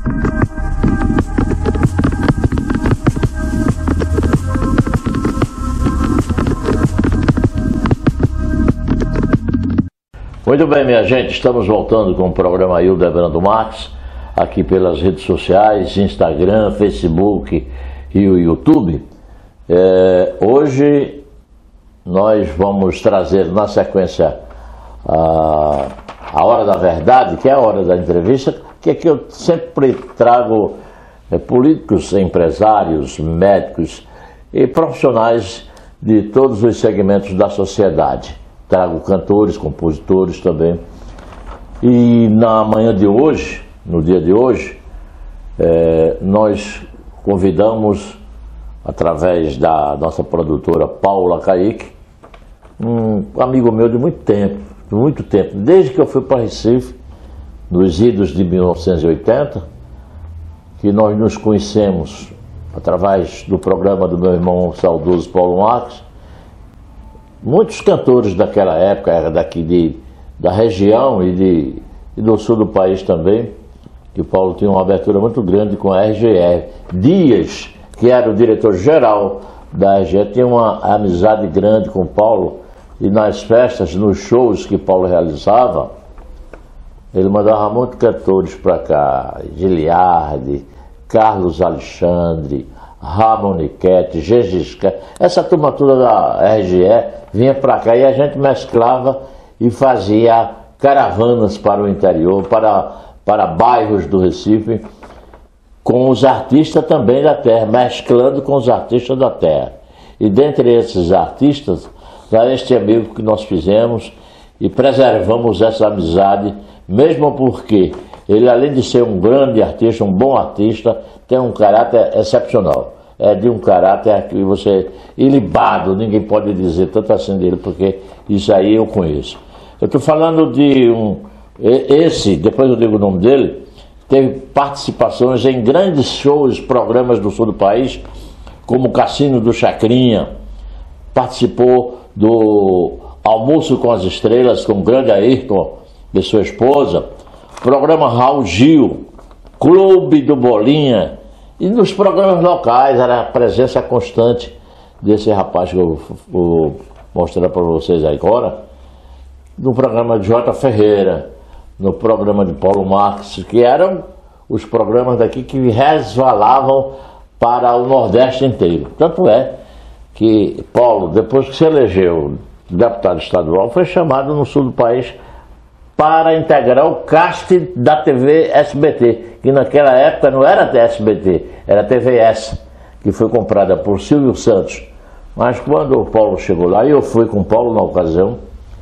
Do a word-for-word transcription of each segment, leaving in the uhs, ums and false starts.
Muito bem, minha gente, estamos voltando com o programa Hildebrando Marques, aqui pelas redes sociais, Instagram, Facebook e o YouTube. É, hoje nós vamos trazer na sequência a, a Hora da Verdade, que é a hora da entrevista, que é que eu sempre trago é, políticos, empresários, médicos e profissionais de todos os segmentos da sociedade. Trago cantores, compositores também. E na manhã de hoje, no dia de hoje, é, nós convidamos, através da nossa produtora Paula Kaique, um amigo meu de muito tempo, de muito tempo, desde que eu fui para Recife, nos idos de mil novecentos e oitenta, que nós nos conhecemos através do programa do meu irmão saudoso Paulo Marques. Muitos cantores daquela época, era daqui de, da região e, de, e do sul do país também, que o Paulo tinha uma abertura muito grande com a R G E. Dias, que era o diretor-geral da R G E, tinha uma amizade grande com o Paulo, e nas festas, nos shows que Paulo realizava, ele mandava muitos cantores para cá, Giliardi, Carlos Alexandre, Ramoniquete, Gegisca, essa turma toda da R G E vinha para cá e a gente mesclava e fazia caravanas para o interior, para, para bairros do Recife, com os artistas também da terra, mesclando com os artistas da terra. E dentre esses artistas, está este amigo que nós fizemos e preservamos essa amizade, mesmo porque ele, além de ser um grande artista, um bom artista, tem um caráter excepcional. É de um caráter que você, ilibado, ninguém pode dizer tanto assim dele, porque isso aí eu conheço. Eu estou falando de um, esse, depois eu digo o nome dele, teve participações em grandes shows, programas do sul do país, como o Cassino do Chacrinha, participou do Almoço com as Estrelas, com o grande Ayrton e sua esposa, programa Raul Gil, Clube do Bolinha, e nos programas locais era a presença constante desse rapaz que eu vou mostrar para vocês agora, no programa de J. Ferreira, no programa de Paulo Marques, que eram os programas daqui que resvalavam para o Nordeste inteiro. Tanto é que Paulo, depois que se elegeu deputado estadual, foi chamado no sul do país para integrar o cast da T V S B T, que naquela época não era T S B T, era T V S, que foi comprada por Silvio Santos. Mas quando o Paulo chegou lá, e eu fui com o Paulo na ocasião,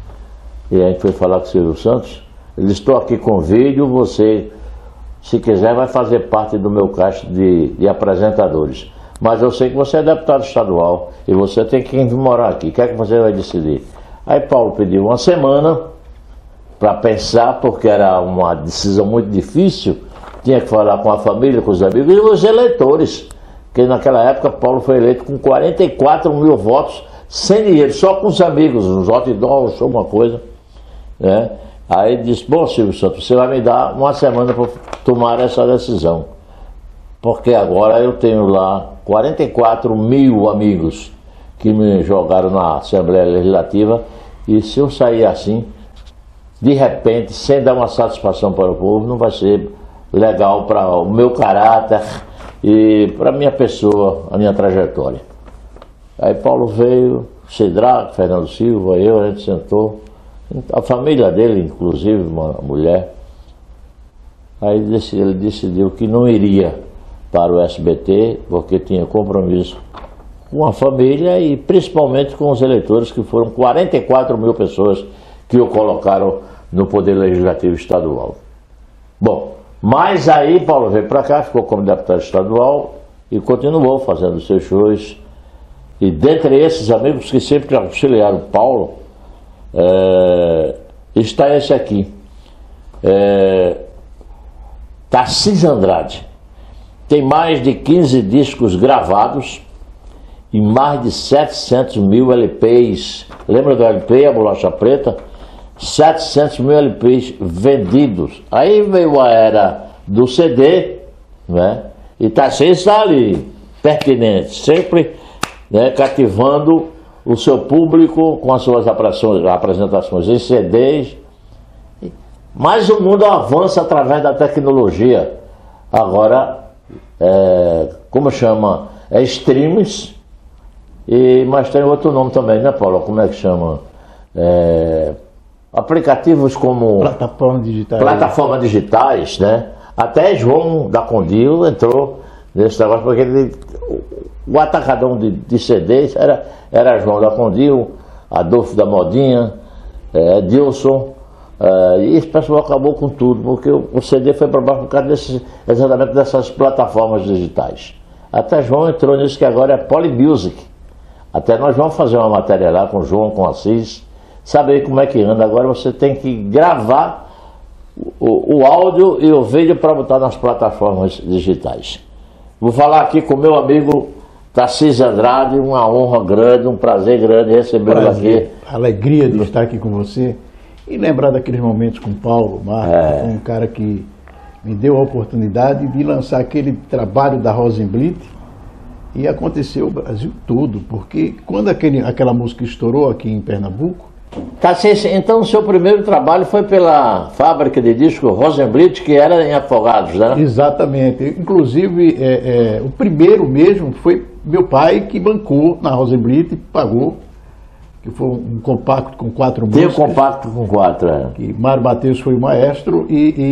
e a gente foi falar com o Silvio Santos, ele disse: estou aqui com vídeo, você, se quiser, vai fazer parte do meu cast de, de apresentadores. Mas eu sei que você é deputado estadual, e você tem que vir morar aqui, o que é que você vai decidir? Aí Paulo pediu uma semana para pensar, porque era uma decisão muito difícil, tinha que falar com a família, com os amigos e os eleitores, porque naquela época Paulo foi eleito com quarenta e quatro mil votos, sem dinheiro, só com os amigos, uns votos de dólar, alguma coisa, né? Aí disse: bom, Silvio Santos, você vai me dar uma semana para tomar essa decisão, porque agora eu tenho lá quarenta e quatro mil amigos que me jogaram na Assembleia Legislativa, e se eu sair assim, de repente, sem dar uma satisfação para o povo, não vai ser legal para o meu caráter e para a minha pessoa, a minha trajetória. Aí Paulo veio, Cidraco, Fernando Silva, eu, a gente sentou, a família dele, inclusive, uma mulher. Aí ele decidiu que não iria para o S B T, porque tinha compromisso com a família e principalmente com os eleitores, que foram quarenta e quatro mil pessoas que o colocaram no Poder Legislativo Estadual. Bom, mas aí Paulo veio para cá, ficou como deputado estadual e continuou fazendo seus shows. E dentre esses amigos que sempre auxiliaram Paulo, é, está esse aqui, é, Tarcísio Andrade. Tem mais de quinze discos gravados e mais de setecentos mil L Ps. Lembra do L P, a bolacha preta? setecentos mil L Ps vendidos. Aí veio a era do C D né? E Tarcísio está ali, pertinente, sempre, né, cativando o seu público com as suas apresentações em C Ds. Mas o mundo avança através da tecnologia. Agora, é, como chama? É streams, e, mas tem outro nome também, né, Paulo? Como é que chama? É, aplicativos como... Plataformas digitais. Plataformas digitais, né? Até João da Condil entrou nesse negócio, porque ele, o atacadão de, de C Ds era, era João da Condil, Adolfo da Modinha, é, Dilson, é, e esse pessoal acabou com tudo, porque o, o C D foi para baixo por causa desse, exatamente dessas plataformas digitais. Até João entrou nisso, que agora é Polymusic. Até nós vamos fazer uma matéria lá com o João, com o Assis, saber como é que anda. Agora você tem que gravar O, o áudio e o vídeo para botar nas plataformas digitais. Vou falar aqui com o meu amigo Tarcísio Andrade, uma honra grande, um prazer grande recebê-lo aqui. Alegria de estar aqui com você e lembrar daqueles momentos com o Paulo Marques, É. um cara que me deu a oportunidade de lançar aquele trabalho da Rosenblit, e aconteceu o Brasil todo, porque quando aquele, aquela música estourou aqui em Pernambuco. Tarcísio, então o seu primeiro trabalho foi pela fábrica de disco Rosenblit, que era em Afogados, né? Exatamente. Inclusive, é, é, o primeiro mesmo foi meu pai que bancou na Rosenblit, pagou, que foi um compacto com quatro Tem o músicas. compacto com quatro, é. Que Mário Mateus foi o maestro,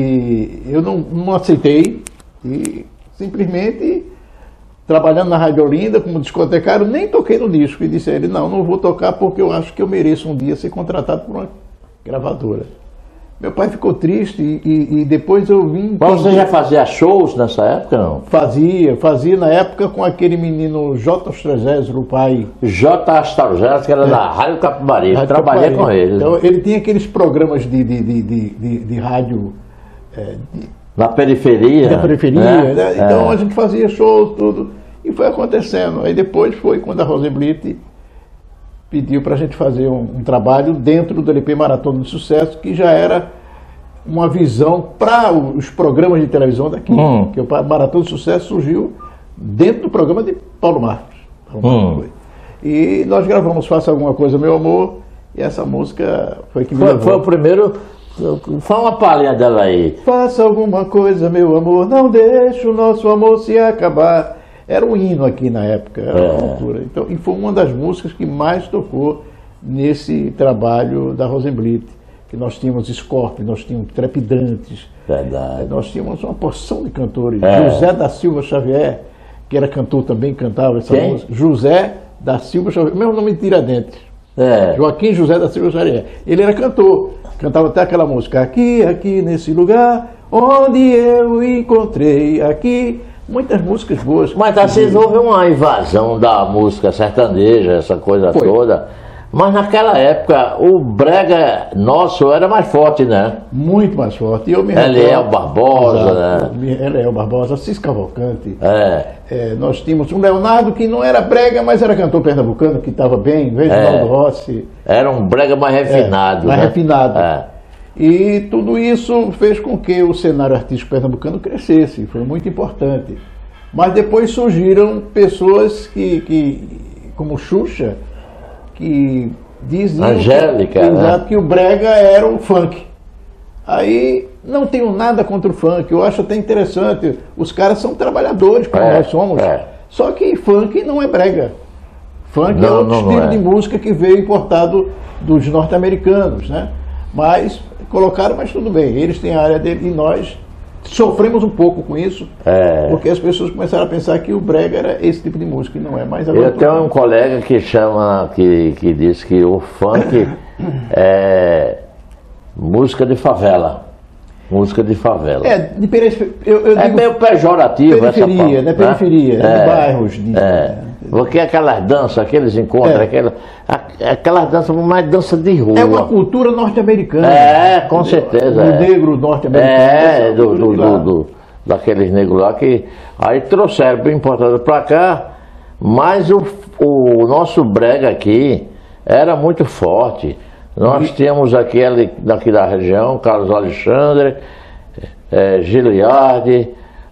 e, e eu não, não aceitei, e simplesmente, trabalhando na Rádio Olinda como discotecário, nem toquei no disco, e disse a ele, não, não vou tocar porque eu acho que eu mereço um dia ser contratado por uma gravadora. Meu pai ficou triste, e, e, e depois eu vim... Mas você já fazia shows nessa época, não? Fazia, fazia na época com aquele menino J. Astrogésio, o pai. J. Astrogésio, que era é. da Rádio Capivari, eu trabalhei Capivari. com ele. Então ele tinha aqueles programas de, de, de, de, de, de rádio... É, de, na periferia. Na periferia, né? né? Então é. a gente fazia show, tudo, e foi acontecendo. Aí depois foi quando a Rosenblit pediu para a gente fazer um, um trabalho dentro do L P Maratona de Sucesso, que já era uma visão para os programas de televisão daqui. Hum. Que o Maratona de Sucesso surgiu dentro do programa de Paulo Marques. Paulo hum. Marques e nós gravamos Faça Alguma Coisa, Meu Amor, e essa música foi que me foi, levou. Foi o primeiro... Fala uma palhinha dela aí. Faça alguma coisa, meu amor, não deixe o nosso amor se acabar. Era um hino aqui na época, era é. uma loucura. Então, e foi uma das músicas que mais tocou nesse trabalho da Rosenblit. Que nós tínhamos Scorpion, nós tínhamos Trepidantes, Verdade. nós tínhamos uma porção de cantores. É. José da Silva Xavier, que era cantor também, cantava essa Quem? música. José da Silva Xavier, mesmo nome de Tiradentes. É. Joaquim José da Silva Xavier. Ele era cantor, cantava até aquela música. Aqui, aqui nesse lugar, onde eu encontrei, aqui. Muitas músicas boas. Mas Tarcísio, houve uma invasão da música sertaneja, essa coisa Foi. toda. Mas naquela época o brega nosso era mais forte, né? Muito mais forte. E eu me Eliel Barbosa, né? Eliel Barbosa, Cis Cavalcante. É. É, nós tínhamos um Leonardo que não era brega, mas era cantor pernambucano, que estava bem, Reginaldo É. Rossi. Era um brega mais refinado. É, mais né? refinado. É. E tudo isso fez com que o cenário artístico pernambucano crescesse, foi muito importante. Mas depois surgiram pessoas que, que como Xuxa, que diziam Angélica, que, né? exato, que o brega era o funk. Aí não tenho nada contra o funk, eu acho até interessante. Os caras são trabalhadores, como É, nós somos. é. Só que funk não é brega. Funk Não, é outro não, não estilo é. de música que veio importado dos norte-americanos, né? Mas colocaram, mas tudo bem, eles têm a área dele, e nós sofremos um pouco com isso, É. porque as pessoas começaram a pensar que o brega era esse tipo de música, e não é mais. Eu tenho um colega que chama, que, que diz que o funk é música de favela. Música de favela. É, de periferia. Eu, eu É digo meio pejorativo periferia, essa né? Periferia, é, de bairros. De, é. Porque aquelas danças, aqueles encontros, É. aquela, a- aquelas danças, mais dança de rua. É uma cultura norte-americana. É, com certeza. O é. negro norte-americano. É, essa do, cultura do, de lá. do, do- daqueles negros lá que aí trouxeram bem importado para cá, mas o, o nosso brega aqui era muito forte. Nós tínhamos aquele daqui da região, Carlos Alexandre, é, Giliardi,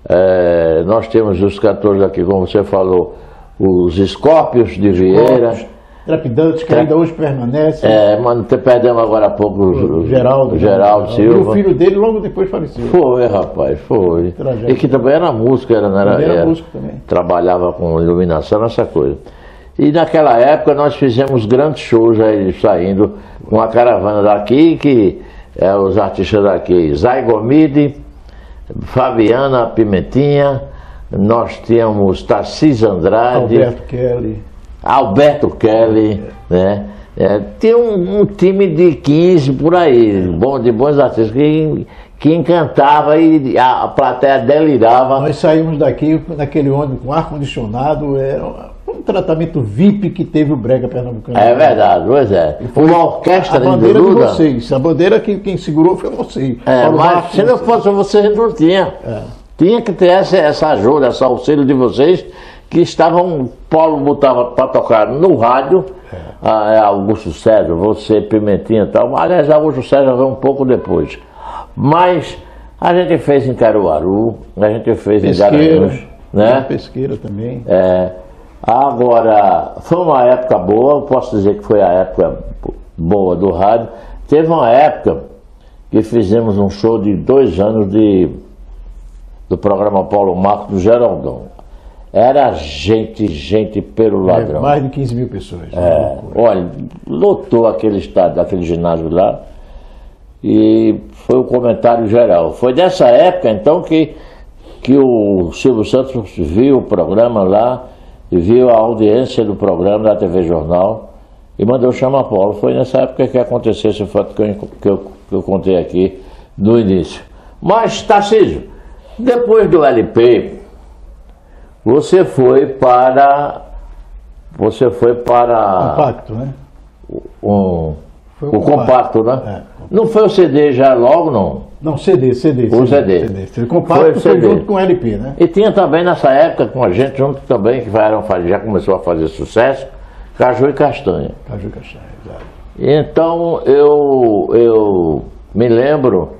É, nós temos os cantores aqui, como você falou, os Escópios de Vieira. Trepidantes, que ainda hoje permanecem. É, mas perdemos agora há pouco o, o Geraldo, Geraldo Silva. E o filho dele logo depois faleceu. Foi, rapaz, foi. Tragédia. E que também era músico, era, era, era, era músico também. Trabalhava com iluminação, essa coisa. E naquela época nós fizemos grandes shows aí saindo com a caravana daqui, que é os artistas daqui, Zay Gomide, Fabiana Pimentinha, nós tínhamos Tarcísio Andrade, Alberto Kelly. Alberto Kelly, né? É, tem um, um time de quinze por aí, bom, de bons artistas, que, que encantava e a, a plateia delirava. Nós saímos daqui naquele ônibus com ar-condicionado, era um tratamento V I P que teve o Brega Pernambucano. É verdade, pois é. Foi uma orquestra a bandeira de, de vocês, a bandeira que quem segurou foi vocês. É, Paulo mas Marcos, se não fosse vocês, não tinha. É. Tinha que ter essa, essa ajuda, esse auxílio de vocês, que estavam, Paulo botava para tocar no rádio, é. a, Augusto César, você, Pimentinha e tal. Aliás, Augusto César veio um pouco depois. Mas a gente fez em Caruaru, a gente fez Pesqueira, em Garanhuns, né? Pesqueira também. É, agora, foi uma época boa, eu posso dizer que foi a época boa do rádio. Teve uma época que fizemos um show de dois anos de, do programa Paulo Marcos do Geraldão. Era gente, gente pelo ladrão. É, mais de quinze mil pessoas. É, olha, lotou aquele estádio, aquele ginásio lá, e foi o comentário geral. Foi dessa época, então, que, que o Silvio Santos viu o programa lá, e viu a audiência do programa da T V Jornal, e mandou chamar Paulo. Foi nessa época que aconteceu esse fato que eu, que eu, que eu contei aqui no início. Mas, Tarcísio, depois do L P... Você foi para. Você foi para. Compacto, né? Um, foi o compacto, compacto né? É, compacto. Não foi o C D já logo, não? Não, C D, C D. O C D. C D. O compacto foi, foi junto com o L P, né? E tinha também nessa época com a gente, junto também, que já começou a fazer sucesso, Caju e Castanha. Caju e Castanha, exato. Então eu, eu me lembro.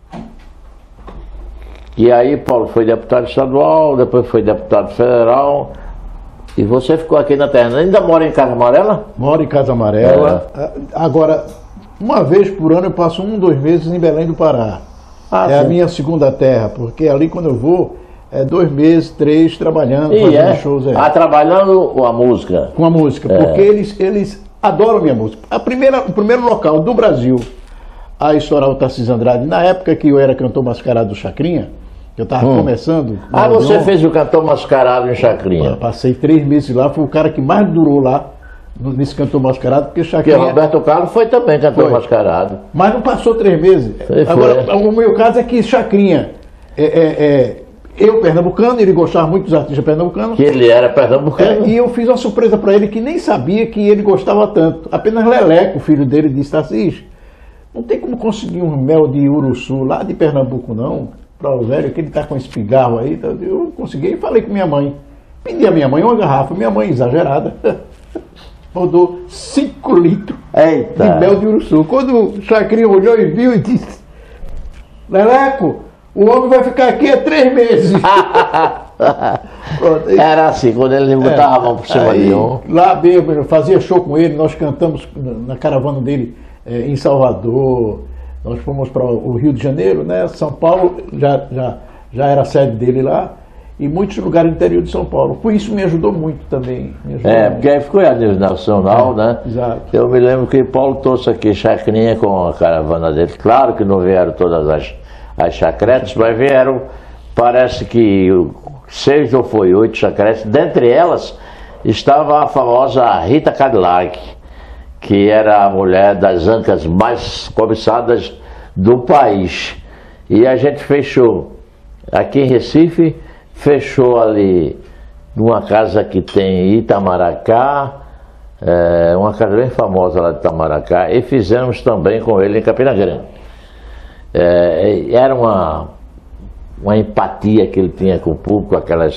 E aí Paulo foi deputado estadual, depois foi deputado federal, e você ficou aqui na terra. Ainda mora em Casa Amarela? Moro em Casa Amarela. É. Agora, uma vez por ano eu passo um, dois meses em Belém do Pará. Ah, é sim. A minha segunda terra, porque ali quando eu vou, é dois meses, três, trabalhando, e fazendo é? shows. É. Ah, trabalhando com a música? Com a música, é. Porque eles, eles adoram minha música. A primeira, o primeiro local do Brasil a estourar o Tarcísio Andrade, na época que eu era cantor mascarado do Chacrinha, eu estava hum. começando. Ah, você Leon, fez o cantor mascarado em Chacrinha? Passei três meses lá, foi o cara que mais durou lá nesse cantor mascarado, porque Chacrinha. Porque Roberto Carlos foi também cantor foi. mascarado. Mas não passou três meses. Foi, Agora, foi. o meu caso é que Chacrinha, é, é, é, eu pernambucano, ele gostava muito dos artistas pernambucanos. Que ele era pernambucano. É, e eu fiz uma surpresa para ele que nem sabia que ele gostava tanto. Apenas Leleco, o filho dele, disse: Tarcísio, não tem como conseguir um mel de Uruçu lá de Pernambuco, não. Para o velho, que ele está com esse pigarro aí, eu consegui e falei com minha mãe. Pedi a minha mãe uma garrafa, minha mãe exagerada, rodou cinco litros Eita. de mel de Uruçu. Quando o Chacrinha olhou e viu e disse: Leleco, o homem vai ficar aqui há três meses. Pronto, aí, era assim, quando ele botava é, a mão por cima de um. Lá mesmo, eu fazia show com ele, nós cantamos na caravana dele é, em Salvador. Nós fomos para o Rio de Janeiro, né? São Paulo já, já, já era a sede dele lá, e muitos lugares do interior de São Paulo. Por isso me ajudou muito também. Ajudou é, muito. Porque aí ficou a nível nacional, é, né? Exato. Eu me lembro que Paulo trouxe aqui Chacrinha com a caravana dele. Claro que não vieram todas as, as chacretes, mas vieram, parece que seis ou foi oito chacretes. Dentre elas estava a famosa Rita Cadillac, que era a mulher das ancas mais cobiçadas do país. E a gente fechou aqui em Recife, fechou ali numa casa que tem em Itamaracá, é, uma casa bem famosa lá de Itamaracá, e fizemos também com ele em Campina Grande. É, era uma, uma empatia que ele tinha com o público, aquelas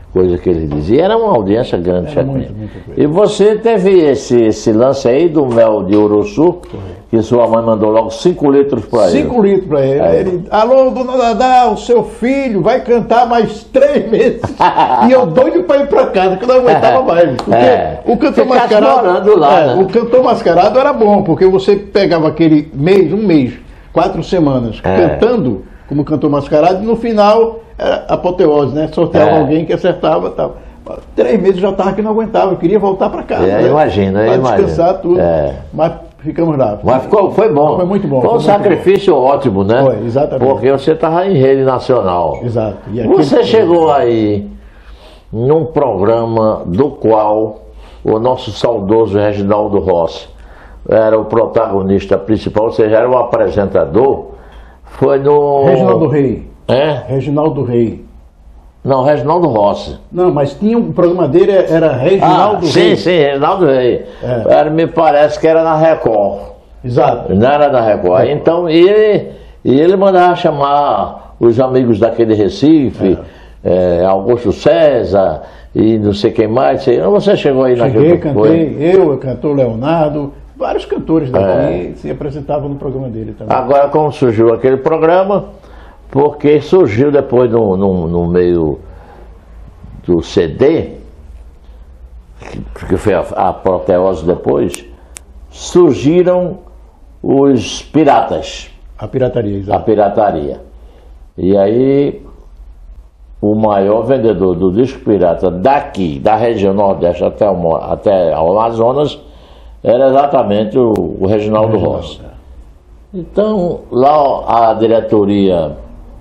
coisa que ele dizia. Era uma audiência grande, Era muito, muito grande. E você teve esse, esse lance aí do mel de Uruçu, que sua mãe mandou logo cinco litros para ele. Cinco litros para ele. É. ele. Alô, dona Dadá, o seu filho vai cantar mais três meses. E eu doido para ir para casa, que eu não aguentava mais. Porque É. o cantor Ficasse mascarado. morando lá, é, né? O cantor mascarado era bom, porque você pegava aquele mês, um mês, quatro semanas, É. cantando como cantor mascarado, e no final era apoteose, né? Sorteava É. alguém que acertava e tal. Três meses já estava que não aguentava, eu queria voltar para casa. É, né? imagina, Pra imagina. descansar tudo. É. Mas ficamos lá. Mas ficou, foi bom. Foi muito bom, Foi um foi muito sacrifício ótimo, né? Foi, exatamente. Porque você estava em rede nacional. Exato. E aquele- Você chegou aí num programa do qual o nosso saudoso Reginaldo Rossi era o protagonista principal, ou seja, era o apresentador. Foi no. Reginaldo Rei. É? Reginaldo Rei. Não, Reginaldo Rossi. Não, mas tinha um programa dele, era Reginaldo ah, sim, Rei. sim, Reginaldo Rei. É. Era, me parece que era na Record. Exato. Não era na Record. Então, e ele, e ele mandava chamar os amigos daquele Recife, é, Augusto César e não sei quem mais. Sei, você chegou aí Cheguei, naquele cantei, eu, o cantor Leonardo, vários cantores daqui se apresentavam no programa dele também. Agora, como surgiu aquele programa? Porque surgiu depois no, no, no meio do C D, que, que foi a, a apoteose depois, surgiram os piratas. A pirataria, A exato. pirataria. E aí, o maior vendedor do disco pirata daqui, da região Nordeste até o, até o Amazonas, era exatamente o, o Reginaldo Reginaldo, Rossi. Então, lá a diretoria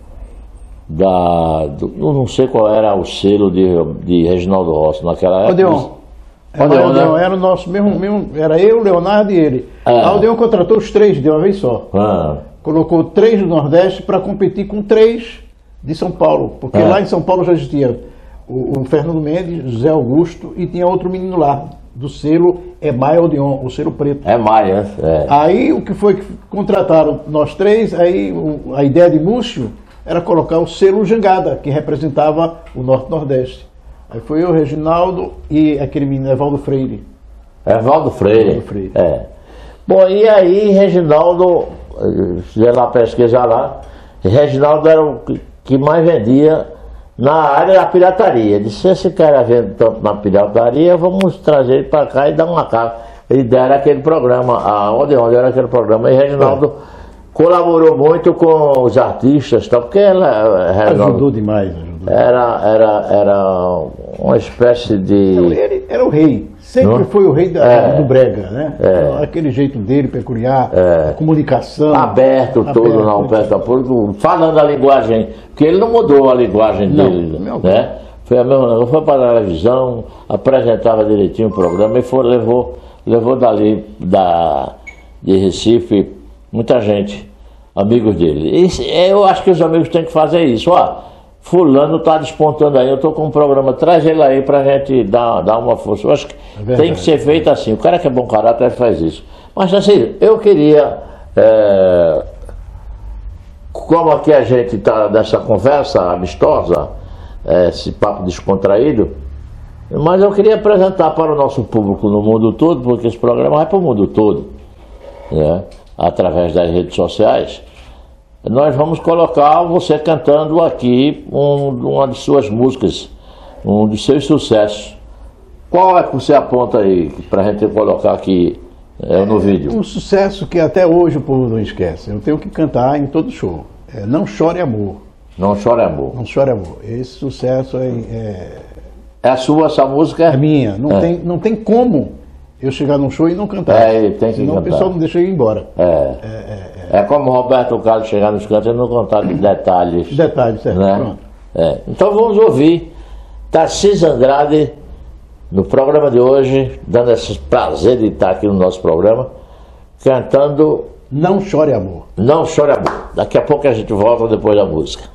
da. Do, eu não sei qual era o selo de, de Reginaldo Rossi naquela época. Odeon. Era, Odeon, Odeon, né? era o nosso mesmo, mesmo, era eu, Leonardo e ele. É. A Odeon contratou os três de uma vez só. Ah, Colocou três do Nordeste para competir com três de São Paulo, porque É. lá em São Paulo já existia o, o Fernando Mendes, José Augusto e tinha outro menino lá, do selo Emaia Odeon, o selo preto. é Maia. É. Aí o que foi que contrataram nós três, aí o- a ideia de Múcio era colocar o selo Jangada, que representava o Norte-Nordeste. Aí foi eu, Reginaldo e aquele menino Evaldo Freire. Evaldo Freire. Evaldo Freire. É. Bom, e aí Reginaldo, eh, fizeram a pesquisa lá, e Reginaldo era o que- que mais vendia na área da pirataria. Disse, esse cara vende tanto na pirataria, vamos trazer ele para cá e dar uma cara. Ele era aquele programa, a onde, onde era aquele programa, e Reginaldo colaborou muito com os artistas, tal, porque ela, Reginaldo, Ajudou demais, ajudou. era, era, era uma espécie de... Então, ele era o rei, sempre Não? foi o rei da- É. do brega, né? É. Então, aquele jeito dele peculiar, É. a comunicação. aberto todo na oferta pública, falando a linguagem, porque ele não mudou a linguagem Não, dele, não. né? Foi a mesma coisa, foi para a televisão, apresentava direitinho o programa e foi, levou, levou dali, da, de Recife, muita gente, amigos dele. E eu acho que os amigos têm que fazer isso, ó, fulano está despontando aí, eu estou com um programa, traz ele aí para a gente dar, dar uma força. Eu acho que verdade. tem que ser feito assim, o cara que é bom caráter faz isso. Mas assim, eu queria... é, como aqui a gente está nessa conversa amistosa, é, esse papo descontraído, mas eu queria apresentar para o nosso público no mundo todo, porque esse programa vai para o mundo todo, né, através das redes sociais. Nós vamos colocar você cantando aqui um, uma de suas músicas, um de seus sucessos. Qual é que você aponta aí para a gente colocar aqui é, no vídeo? Um sucesso que até hoje o povo não esquece. Eu tenho que cantar em todo show. É Não Chore Amor. Não Chore Amor. Não Chore Amor. Esse sucesso é, é, É a sua, essa música? é minha. Não, É. tem, não tem como eu chegar num show e não cantar. É, ele tem que Senão cantar. o pessoal não deixa eu ir embora. É. É como o Roberto Carlos chegar nos cantos e não contar detalhes. Detalhe, certo? Né? Pronto. É. Então vamos ouvir Tarcísio Andrade no programa de hoje, dando esse prazer de estar aqui no nosso programa, cantando Não Chore Amor. Não Chore Amor. Daqui a pouco a gente volta depois da música.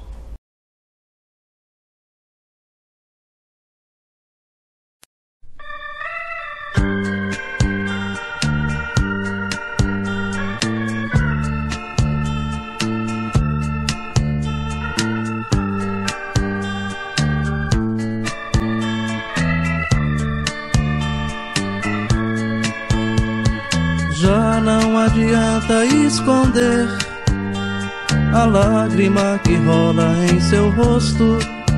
adianta esconder a lágrima que rola em seu rosto.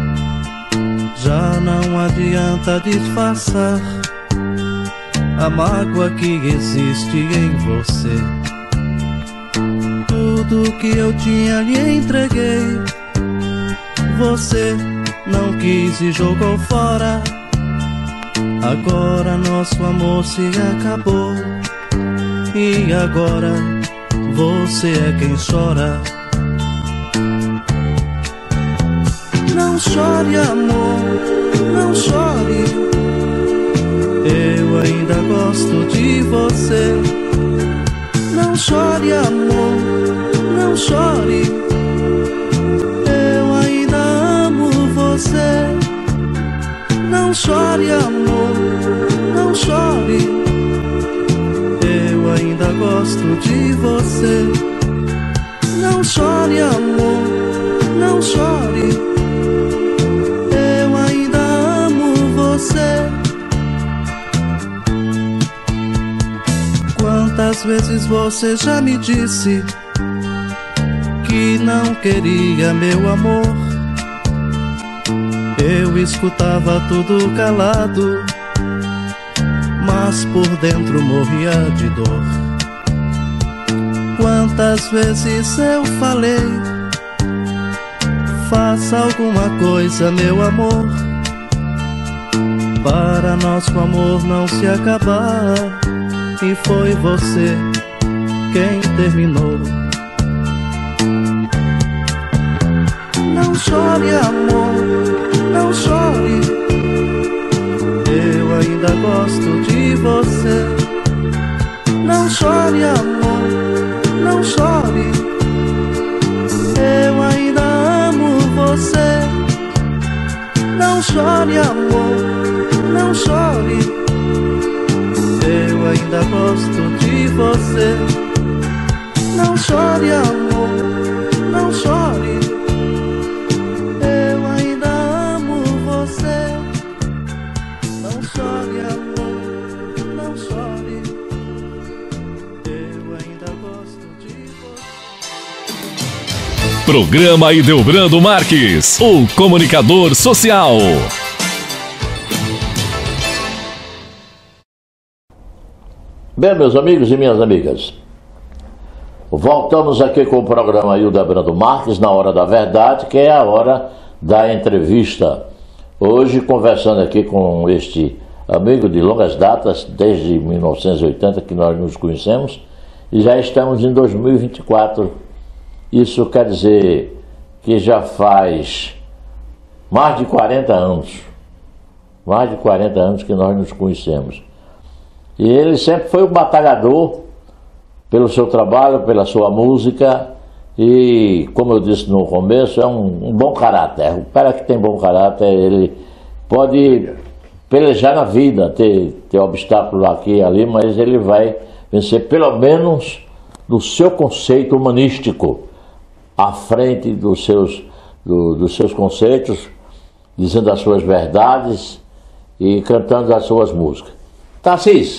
Já não adianta disfarçar a mágoa que existe em você. Tudo que eu tinha lhe entreguei, você não quis e jogou fora. Agora nosso amor se acabou, e agora você é quem chora. Não chore, amor, não chore. Eu ainda gosto de você. Não chore, amor, não chore. Eu ainda amo você. Não chore, amor, não chore. Eu ainda gosto de você. Não chore, amor, não chore. Eu ainda amo você. Quantas vezes você já me disse que não queria meu amor? Eu escutava tudo calado, mas por dentro morria de dor. Quantas vezes eu falei, faça alguma coisa, meu amor, para nosso amor não se acabar. E foi você quem terminou. Não chore, amor, não chore. Eu ainda gosto de você. Não chore, amor, não chore. Eu ainda amo você. Não chore, amor, não chore. Eu ainda gosto de você. Não chore, amor, não chore. Eu ainda amo você. Não chore, amor, não chore. Eu ainda gosto de você. Programa Ildebrando Marques, o comunicador social. Bem, meus amigos e minhas amigas, voltamos aqui com o programa Ildebrando Marques, na Hora da Verdade, que é a hora da entrevista. Hoje, conversando aqui com este amigo de longas datas, desde mil novecentos e oitenta que nós nos conhecemos, e já estamos em dois mil e vinte e quatro. Isso quer dizer que já faz mais de quarenta anos, mais de quarenta anos que nós nos conhecemos. E ele sempre foi um batalhador pelo seu trabalho, pela sua música e, como eu disse no começo, é um, um bom caráter. O cara que tem bom caráter, ele pode pelejar na vida, ter, ter obstáculos aqui e ali, mas ele vai vencer pelo menos do seu conceito humanístico, à frente dos seus, do, dos seus conceitos, dizendo as suas verdades e cantando as suas músicas. Tarcísio,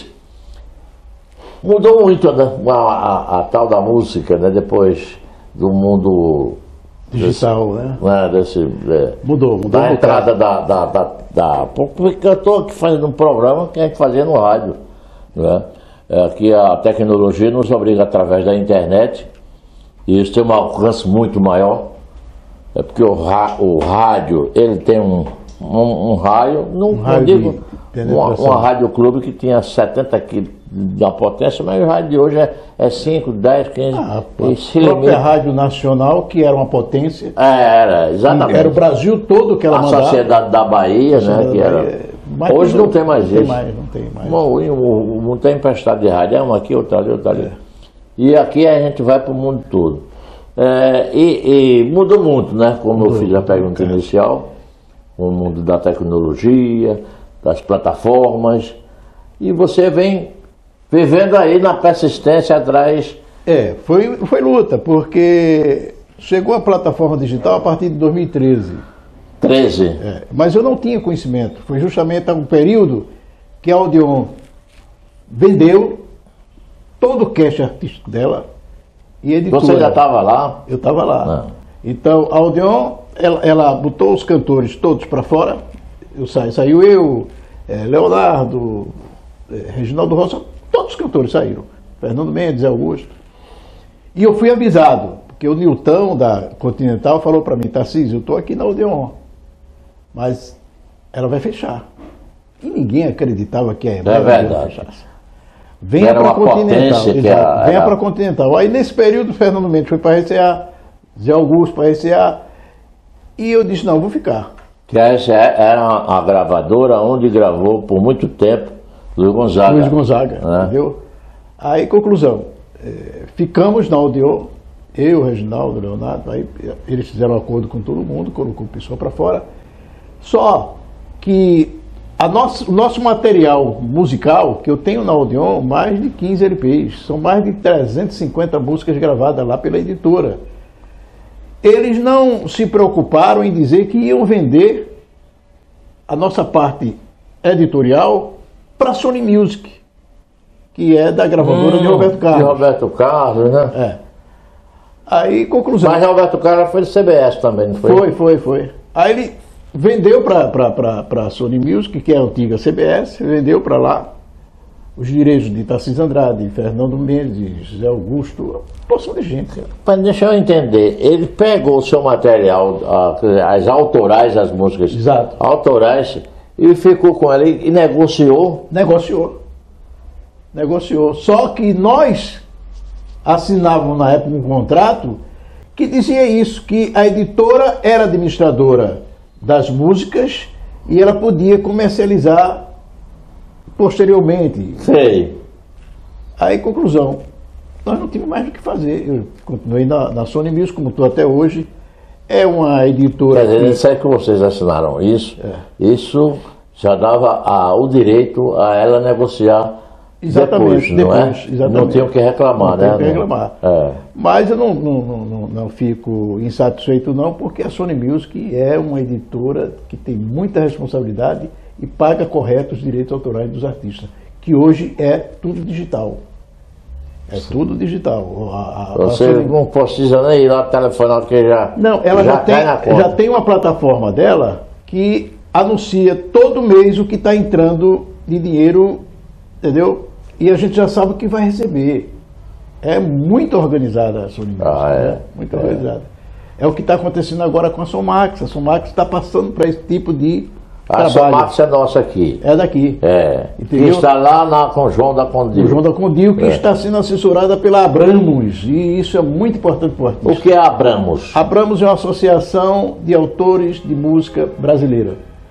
mudou muito, né, a, a, a tal da música, né, depois do mundo digital, desse, né? né desse, é, mudou, mudou. Da entrada da, da, da, da... Porque eu estou aqui fazendo um programa que a gente fazia no rádio, né? É, que a tecnologia nos obriga através da internet, e isso tem um alcance muito maior, é porque o, ra, o rádio, ele tem um, um, um raio, não, um raio digo... Uma, uma rádio clube que tinha setenta quilos da potência, mas o rádio de hoje é, é cinco, dez, quinze. Ah, a própria limita. Rádio Nacional, que era uma potência. É, era, exatamente. Era o Brasil todo que ela a mandava. A Sociedade da Bahia, né? Que era... Mas hoje não tem mais não isso. Tem mais, não tem mais. Não, não tem emprestado de rádio, é uma aqui, outra ali, outra ali. É. E aqui a gente vai para o mundo todo. É, e, e mudou muito, né? Como mudou, eu fiz a pergunta é. inicial, o mundo da tecnologia, das plataformas, e você vem vivendo aí na persistência atrás. É, foi, foi luta, porque chegou a plataforma digital a partir de dois mil e treze. treze? É, mas eu não tinha conhecimento, foi justamente um período que a Odeon vendeu todo o cast artístico dela e editora. Você já estava lá? Eu estava lá. Não. Então, a Odeon, ela, ela botou os cantores todos para fora. Eu sa, saiu eu, é, Leonardo, é, Reginaldo Roça, todos os cantores saíram. Fernando Mendes, Augusto. E eu fui avisado, porque o Nilton da Continental falou para mim, Tarcísio, eu estou aqui na Odeon, mas ela vai fechar. E ninguém acreditava que a É verdade. fechasse. Venha para a Continental. Que a, Venha era... para a Continental. Aí nesse período, o Fernando Mendes foi para a R C A, Zé Augusto para a R C A, e eu disse, não, vou ficar. Que a R C A era a gravadora onde gravou por muito tempo Luiz Gonzaga. Luiz Gonzaga, é. entendeu? Aí, conclusão, é, ficamos na Odeon, eu, Reginaldo, Leonardo, aí eles fizeram um acordo com todo mundo, colocou o pessoal para fora, só que a nosso, o nosso material musical, que eu tenho na Odeon, mais de quinze L Ps, são mais de trezentas e cinquenta músicas gravadas lá pela editora. Eles não se preocuparam em dizer que iam vender a nossa parte editorial para a Sony Music, que é da gravadora hum, de Roberto Carlos. De Roberto Carlos, né? É. Aí, conclusão. Mas Roberto Carlos foi do C B S também, não foi? Foi, foi, foi. Aí ele vendeu para a Sony Music, que é a antiga C B S, vendeu para lá os direitos de Tarcísio Andrade, Fernando Mendes, José Augusto, porção de gente. Mas deixa eu entender, ele pegou o seu material, as autorais das músicas, exato, autorais, e ficou com ela e negociou? Negociou. Negociou. Só que nós assinávamos na época um contrato que dizia isso, que a editora era administradora das músicas e ela podia comercializar posteriormente. Sei. Aí, conclusão, nós não tínhamos mais o que fazer. Eu continuei na, na Sony Music, como estou até hoje. É uma editora... Quer dizer, que... isso é que vocês assinaram isso, é. Isso já dava a, o direito a ela negociar exatamente, depois, não depois, é? Exatamente. Não tinham que reclamar, não né? Não que reclamar. É. Mas eu não, não, não, não fico insatisfeito não, porque a Sony Music é uma editora que tem muita responsabilidade e paga correto os direitos autorais dos artistas, que hoje é tudo digital. É tudo digital. A, a, Você a Sony... não precisa nem ir lá telefonar, porque já Não, ela já, já, tem, já tem uma plataforma dela que anuncia todo mês o que está entrando de dinheiro, entendeu? E a gente já sabe o que vai receber. É muito organizada a Sony Music, ah, é. Né? Muito é. organizada. É o que está acontecendo agora com a Somax. A Somax está passando para esse tipo de a trabalho. A Somax é nossa aqui. É daqui. É. Entendeu? Que está lá na, com o João da Condil. O João da Condil, que é. está sendo assessorada pela Abramos. E isso é muito importante para o artista. O que é Abramos? Abramos é uma associação de autores de música brasileira.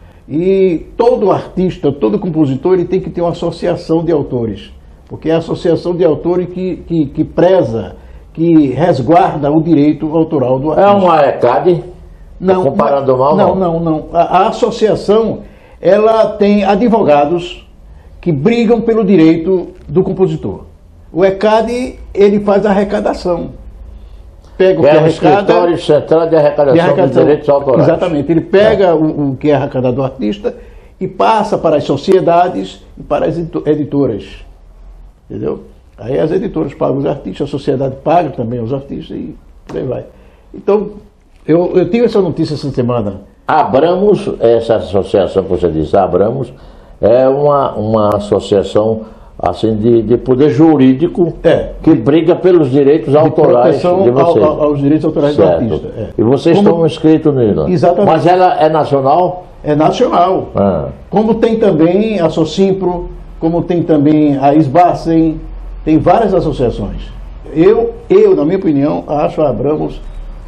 E todo artista, todo compositor, ele tem que ter uma associação de autores. Porque é a associação de autores que, que, que preza, que resguarda o direito autoral do artista. É uma E C A D? Não, comparando mal, não, não, não. não. A, a associação, ela tem advogados que brigam pelo direito do compositor. O E C A D, ele faz a arrecadação. Pega o que é arrecada... Escritório Central de Arrecadação, de arrecadação dos Direitos Autorais. Exatamente. Ele pega é. o, o que é arrecadado do artista e passa para as sociedades e para as editoras. Entendeu? Aí as editoras pagam os artistas, a sociedade paga também os artistas e por aí vai. Então, eu, eu tive essa notícia essa semana. Abramos, essa associação que você disse, Abramos, é uma, uma associação assim, de, de poder jurídico é. que briga pelos direitos de autorais de vocês. Ao, aos direitos autorais certo. do artista. É. E vocês Como... estão inscritos nela. Exatamente. Mas ela é nacional? É nacional. Ah. Como tem também a Socimpro, como tem também a Esbacem, tem várias associações. Eu, eu, na minha opinião, acho a Abramos...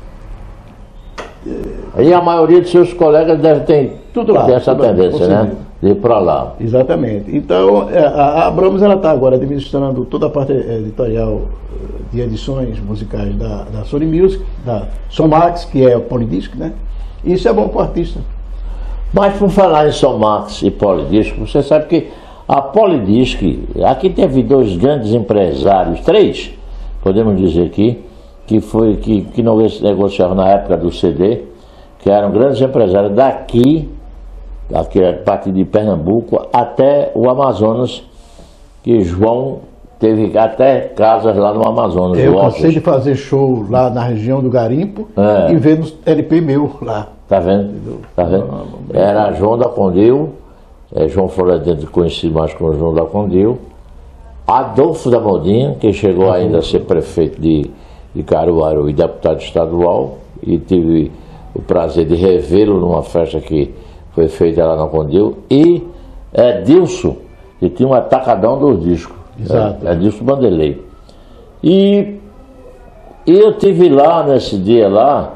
E a maioria de seus colegas deve ter tudo lá, ter essa tudo tendência, lá, né? De ir para lá. Exatamente. Então, a Abramos está agora administrando toda a parte editorial de edições musicais da, da Sony Music, da Somax, que é o Polydisc, né? E isso é bom para o artista. Mas por falar em Somax e Polydisc, você sabe que a Polydisc, aqui teve dois grandes empresários, três, podemos dizer aqui, que foi que, que não negociaram na época do C D, que eram grandes empresários daqui, daqui a partir de Pernambuco até o Amazonas, que João teve até casas lá no Amazonas. Eu cansei de fazer show lá na região do Garimpo é. e ver no L P meu lá. Tá vendo? Tá vendo? Era João da Condil, é, João Florencio, conhecido mais como João da Condil, Adolfo da Moldinha, que chegou ainda a ser prefeito de, de Caruaru e deputado estadual, e tive o prazer de revê-lo numa festa que foi feita lá na Condil, e Edilson, que tinha um atacadão dos discos. Exato. É, Edilson Bandelei. E, e eu tive lá, nesse dia lá,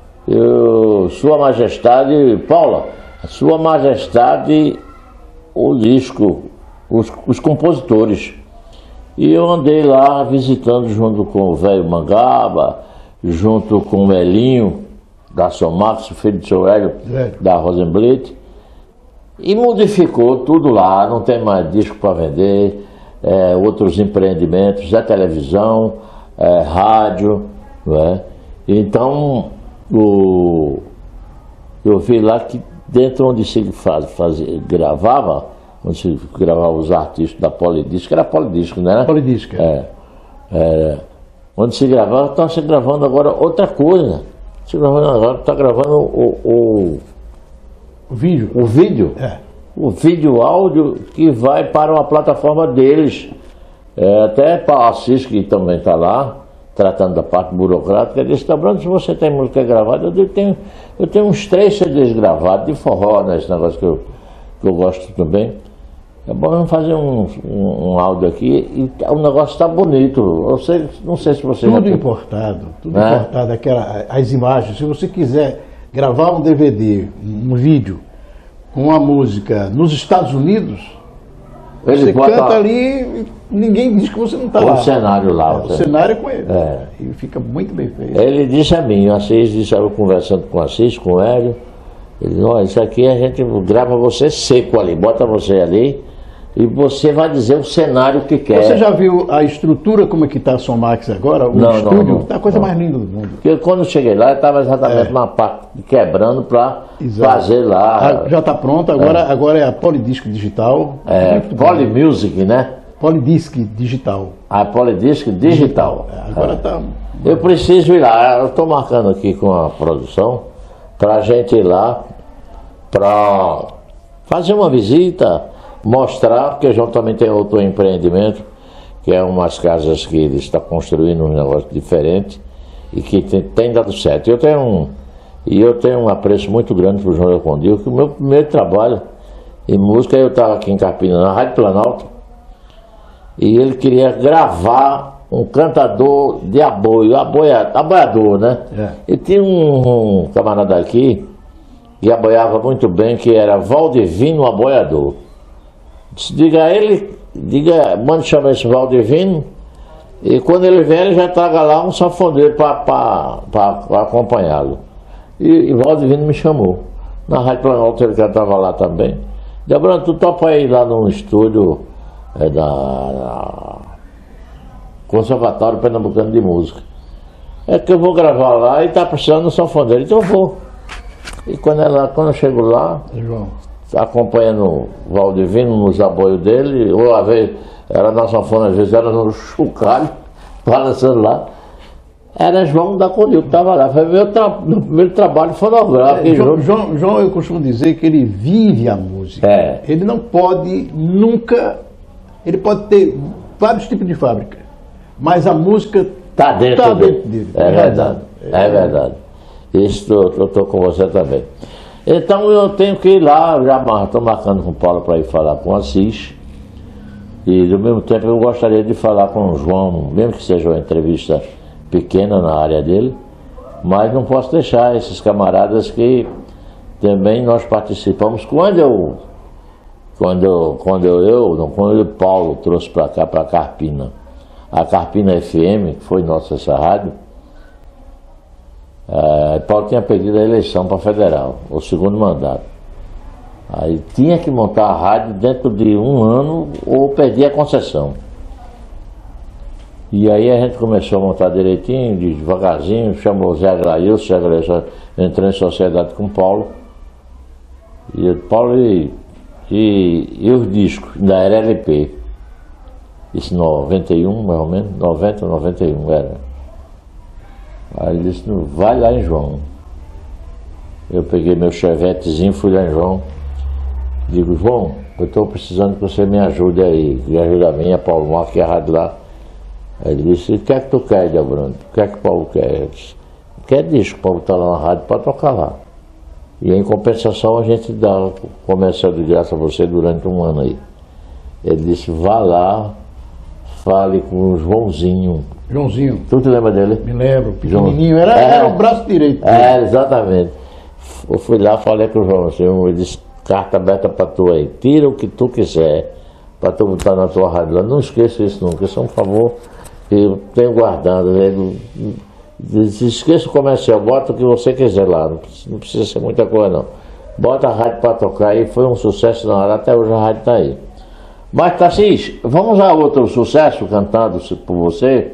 eu, Sua Majestade, Paula, Sua Majestade, o disco, os, os compositores. E eu andei lá visitando junto com o velho Mangaba, junto com o Melinho, da Somax, filho do seu Hélio, é. da Rosenblit, e modificou tudo lá, não tem mais disco para vender, é, outros empreendimentos, é televisão, é, rádio, não é? Então, o, eu vi lá que dentro onde se faz, faz, gravava, onde se gravava os artistas da Polidisco, era Polidisco, não era? Polidisco. É, é, onde se gravava, está se gravando agora outra coisa. Se gravando agora, está gravando o, o, o vídeo. O vídeo. É. O vídeo áudio que vai para uma plataforma deles. É, até para o Assis, que também está lá, tratando da parte burocrática, ele disse: tá, Bruno, se você tem música gravada, eu tenho, eu tenho uns três C Ds gravados de forró, né, esse negócio que eu, que eu gosto também. É bom vamos fazer um, um, um áudio aqui e o negócio está bonito. Eu sei, não sei se você Tudo já... importado, tudo é? importado, aquela, as imagens. Se você quiser gravar um D V D, um vídeo, com uma música nos Estados Unidos, ele você bota... canta ali, ninguém diz que você não está lá. O cenário lá. É, o cenário é com ele. É. E fica muito bem feito. Ele disse a mim, o Assis disse, eu conversando com o Assis, com o Hélio, ele disse: olha, isso aqui a gente grava você seco ali, bota você ali e você vai dizer o cenário que quer. Você já viu a estrutura como é que está a Somax agora? O não, estúdio? Está a coisa não. mais linda do mundo. Porque quando eu cheguei lá, estava exatamente é. uma parte quebrando para fazer lá. Ah, já está pronto, agora é. agora é a Polydisc Digital. É, Polymusic, né? Polydisc Digital. A Polydisc Digital. É, agora está... É. Eu preciso ir lá, eu estou marcando aqui com a produção para a gente ir lá para fazer uma visita, mostrar, porque o João também tem outro empreendimento, que é umas casas que ele está construindo um negócio diferente e que tem, tem dado certo. Eu tenho um, e eu tenho um apreço muito grande para o João da Condil, que o meu primeiro trabalho em música, eu estava aqui em Carpina, na Rádio Planalto, e ele queria gravar um cantador de aboio, aboia, aboiador, né? É. E tinha um, um camarada aqui que aboiava muito bem, que era Valdivino Aboiador. Diga a ele, diga, mande chamar esse Valdivino, e quando ele vier, ele já traga lá um sanfoneiro para acompanhá-lo. E, e Valdivino me chamou. Na Rádio Planalto ele já estava lá também. Debrando, tu topa ir lá no estúdio é, da, da Conservatório Pernambucano de Música. É que eu vou gravar lá e está precisando de um sanfoneiro, então eu vou. E quando, ela, quando eu chego lá, João, acompanhando o Valdivino nos aboios dele, ou às vezes era na sanfona, às vezes era no chocalho, balançando lá. Era João da Condil que estava lá. Foi meu, tra meu primeiro trabalho fonográfico. É, João, João, João, eu costumo dizer que ele vive a música. É. Ele não pode nunca. Ele pode ter vários tipos de fábrica, mas a música está dentro, tá dele. dentro dele. É verdade. É, é verdade. Isso eu estou com você também. Então eu tenho que ir lá, já estou marcando com o Paulo para ir falar com o Assis. E ao mesmo tempo eu gostaria de falar com o João, mesmo que seja uma entrevista pequena na área dele, mas não posso deixar esses camaradas que também nós participamos. Quando eu, quando eu, quando eu, eu quando o Paulo trouxe para cá, para Carpina, a Carpina F M, que foi nossa essa rádio, Uh, Paulo tinha pedido a eleição para federal, o segundo mandato. Aí tinha que montar a rádio dentro de um ano ou perder a concessão. E aí a gente começou a montar direitinho, devagarzinho, chamou o Zé Aglailson, o Zé Aglailson entrou em sociedade com o Paulo. E o Paulo e, e, e os discos, da era L P. Isso em noventa e um, mais ou menos, noventa, noventa e um era. Aí ele disse, vai lá em João. Eu peguei meu chevetezinho, fui lá em João. Digo, João, eu estou precisando que você me ajude aí. Me ajuda a mim, a Paulo Marques, que é a rádio lá. Aí ele disse, o que é que tu quer, Debrando? O que é que o Paulo quer? Eu disse, quer disco, o Paulo está lá na rádio para tocar lá. E em compensação a gente dá comercial de graça a você durante um ano aí. Ele disse, vá lá, fale com o Joãozinho. Joãozinho. Tu te lembra dele? Me lembro, pequenininho, era, é, era o braço direito. É, exatamente. Eu fui lá, falei com o Joãozinho, ele disse, carta aberta para tu aí, tira o que tu quiser, para tu botar na tua rádio lá. Não esqueça isso nunca, isso é um favor que eu tenho guardado. Ele disse, esqueça o comercial, bota o que você quiser lá, não precisa, não precisa ser muita coisa não. Bota a rádio para tocar aí, foi um sucesso na hora, até hoje a rádio está aí. Mas Tarcísio, vamos a outro sucesso cantado por você,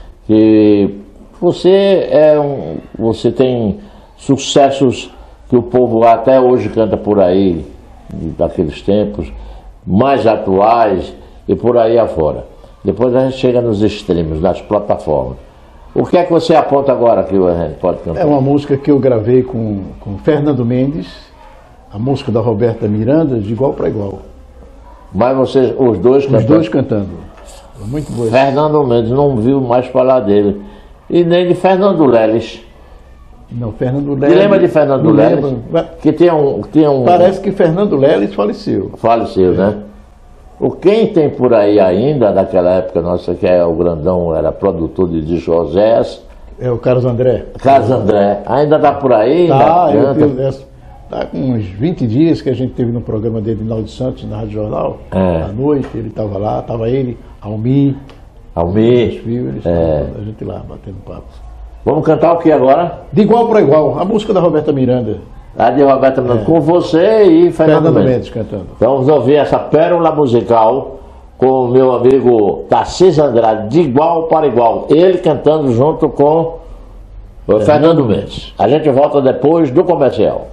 que você é um, você tem sucessos que o povo até hoje canta por aí, daqueles tempos, mais atuais e por aí afora. Depois a gente chega nos extremos, nas plataformas. O que é que você aponta agora que a gente pode cantar? É uma música que eu gravei com, com Fernando Mendes, a música da Roberta Miranda, de igual para igual. Mas vocês, os dois cantando? Os dois cantando. Muito boa. Fernando Mendes, não viu mais falar dele. E nem de Fernando Leles. Não, Fernando Leles. Você lembra de Fernando Leles? Que tinha um, tinha um... Parece que Fernando Leles faleceu. Faleceu, é. Né? O quem tem por aí ainda, daquela época nossa, que é o grandão, era produtor de disco Oséias. É o Carlos André. Carlos André. Ainda está por aí? Tá, está com uns vinte dias que a gente teve no programa dele, Naldo Santos, na Rádio Jornal. É. À noite, ele estava lá, estava ele, Almir. Almir. Os filhos, é. A gente lá, batendo papo. Vamos cantar o que agora? De igual para igual, a música da Roberta Miranda. A de Roberta Miranda, é. Com você e Fernando, Fernando Mendes. Mendes cantando. Então vamos ouvir essa pérola musical com o meu amigo Tarcísio Andrade, de igual para igual. Ele cantando junto com o é. Fernando Mendes. A gente volta depois do comercial.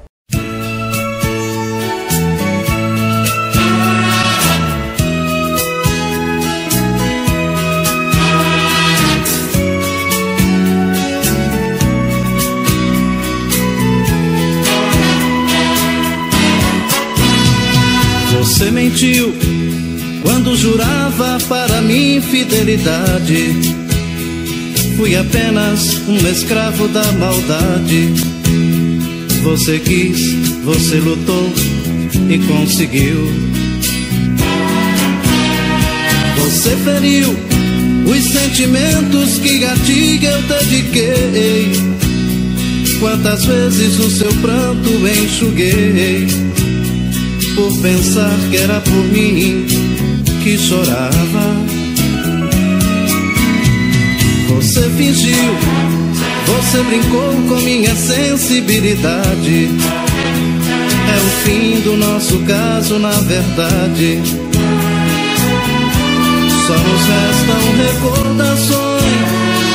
Você mentiu quando jurava para mim fidelidade. Fui apenas um escravo da maldade. Você quis, você lutou e conseguiu. Você feriu os sentimentos que a ti eu dediquei. Quantas vezes o seu pranto enxuguei, por pensar que era por mim que chorava. Você fingiu, você brincou com minha sensibilidade. É o fim do nosso caso, na verdade. Só nos restam recordações.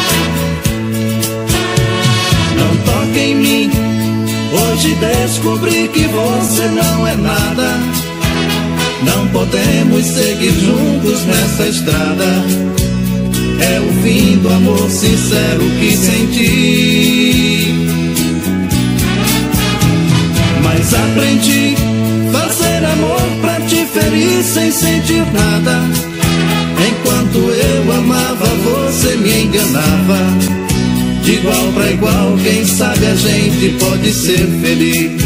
Não toque em mim. Hoje descobri que você não é nada. Não podemos seguir juntos nessa estrada. É o fim do amor sincero que senti. Mas aprendi fazer amor pra te ferir sem sentir nada. Enquanto eu amava, você me enganava. De igual pra igual, quem sabe a gente pode ser feliz.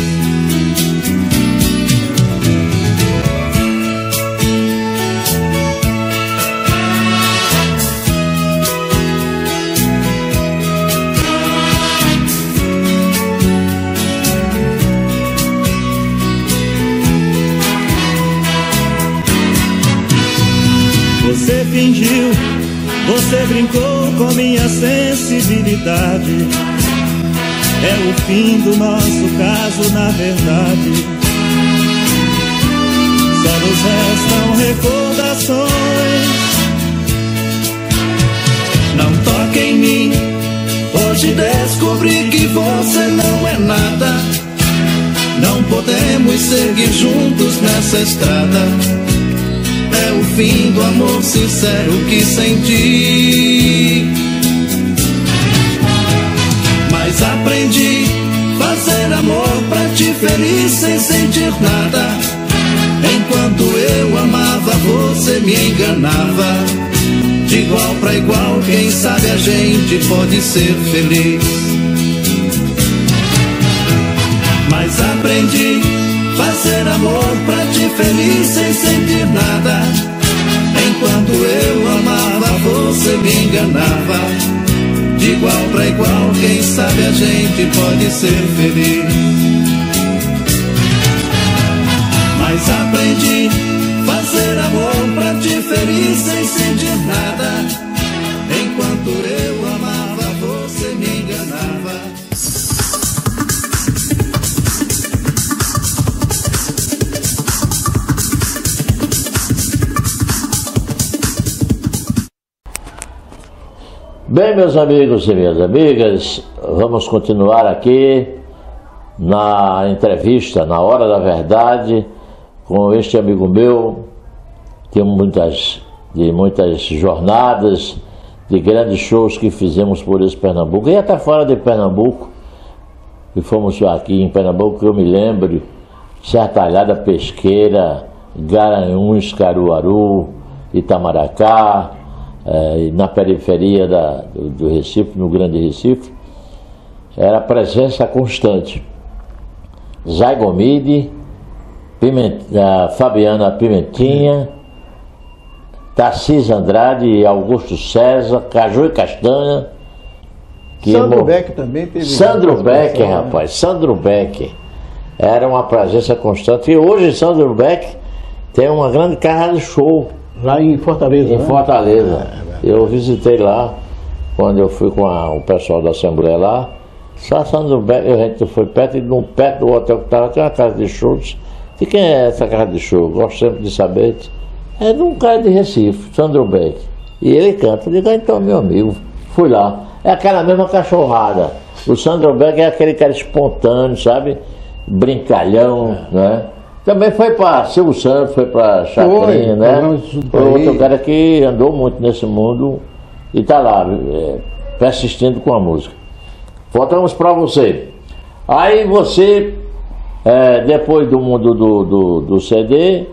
Você fingiu, você brincou com minha sensibilidade. É o fim do nosso caso, na verdade. Só nos restam recordações. Não toque em mim. Hoje descobri que você não é nada. Não podemos seguir juntos nessa estrada. É o fim do amor sincero que senti. Mas aprendi fazer amor pra te ferir sem sentir nada. Enquanto eu amava, você me enganava. De igual pra igual, quem sabe a gente pode ser feliz. Mas aprendi fazer amor pra te ferir sem sentir nada. Enquanto eu amava, você me enganava. De igual pra igual, quem sabe a gente pode ser feliz. Mas aprendi fazer amor pra te ferir sem sentir nada. Enquanto eu amava, você me enganava. Bem, meus amigos e minhas amigas, vamos continuar aqui na entrevista, na Hora da Verdade, com este amigo meu, de muitas, de muitas jornadas, de grandes shows que fizemos por esse Pernambuco, e até fora de Pernambuco, e fomos aqui em Pernambuco, que eu me lembro, Sertalhada, Pesqueira, Garanhuns, Caruaru, Itamaracá, eh, na periferia da, do, do Recife, no Grande Recife, era presença constante. Zay Gomide, Piment, a Fabiana Pimentinha, Tarcísio Andrade e Augusto César, Caju e Castanha. Que Sandro mo... Beck também teve. Sandro Beck, né? Rapaz, Sandro Beck. Era uma presença constante. E hoje Sandro Beck tem uma grande casa de show. Lá em Fortaleza. Em né? Fortaleza. É, é eu visitei lá, quando eu fui com a, o pessoal da Assembleia lá. Só Sandro Beck, a gente foi perto, no, perto do hotel que estava, tinha uma casa de shows. E quem é essa casa de show? Gosto sempre de saber. É de um cara de Recife, Sandro Beck. E ele canta. Eu digo, ah, então, meu amigo, fui lá. É aquela mesma cachorrada. O Sandro Beck é aquele cara espontâneo, sabe? Brincalhão, né? Também foi para Silvio Santos, foi para Chacrinha, né? Foi outro cara que andou muito nesse mundo e está lá, é, persistindo com a música. Voltamos para você. Aí você, é, depois do mundo do, do, do C D,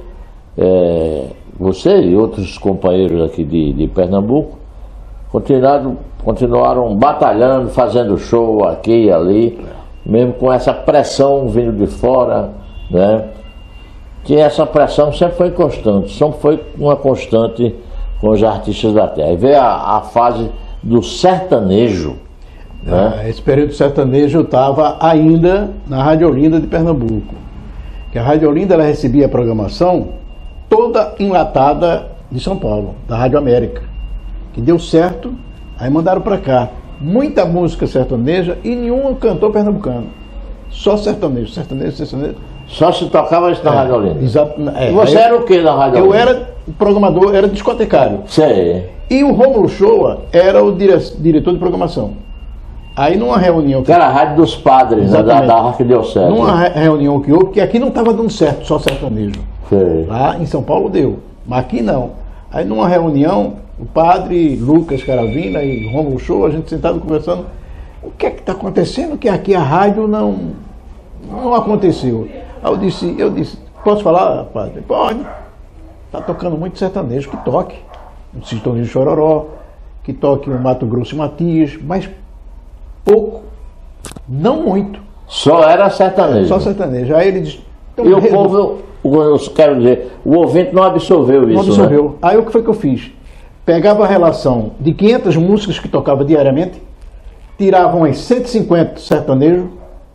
é, você e outros companheiros aqui de, de Pernambuco continuaram, continuaram batalhando, fazendo show aqui e ali, mesmo com essa pressão vindo de fora, né? Que essa pressão sempre foi constante, sempre foi uma constante com os artistas da terra. E veio a, a fase do sertanejo. Né? Ah, esse período sertanejo eu estava ainda na Rádio Olinda de Pernambuco. Que a Rádio Olinda ela recebia a programação toda enlatada de São Paulo, da Rádio América. Que deu certo, aí mandaram para cá. Muita música sertaneja e nenhum cantor pernambucano. Só sertanejo, sertanejo, sertanejo. Só se tocava isso na é, Rádio Olinda. Exato. É, e você eu, era o que na Rádio eu Olinda? Eu era programador, era discotecário. Sei. E o Rômulo Shoa era o dire, diretor de programação. Aí numa reunião... Que era a Rádio dos Padres, né, da, da Arquidiocese. Numa re reunião que houve, porque aqui não estava dando certo, só sertanejo. Sei. Lá em São Paulo deu, mas aqui não. Aí numa reunião, o padre Lucas Caravina e Rômulo Shoa, a gente sentado conversando, o que é que está acontecendo que aqui a rádio não, não aconteceu? Aí eu disse, eu disse, posso falar, padre? Pode. Está tocando muito sertanejo, que toque. Um Sertanejo Chororó, que toque um Mato Grosso e Matias, mas pouco, não muito. Só era sertanejo? Só sertanejo. Aí ele disse... Então, e o povo, eu quero dizer, o ouvinte não absorveu isso, Não absorveu. Né? Aí o que foi que eu fiz? Pegava a relação de quinhentas músicas que tocava diariamente, tirava umas cento e cinquenta sertanejo,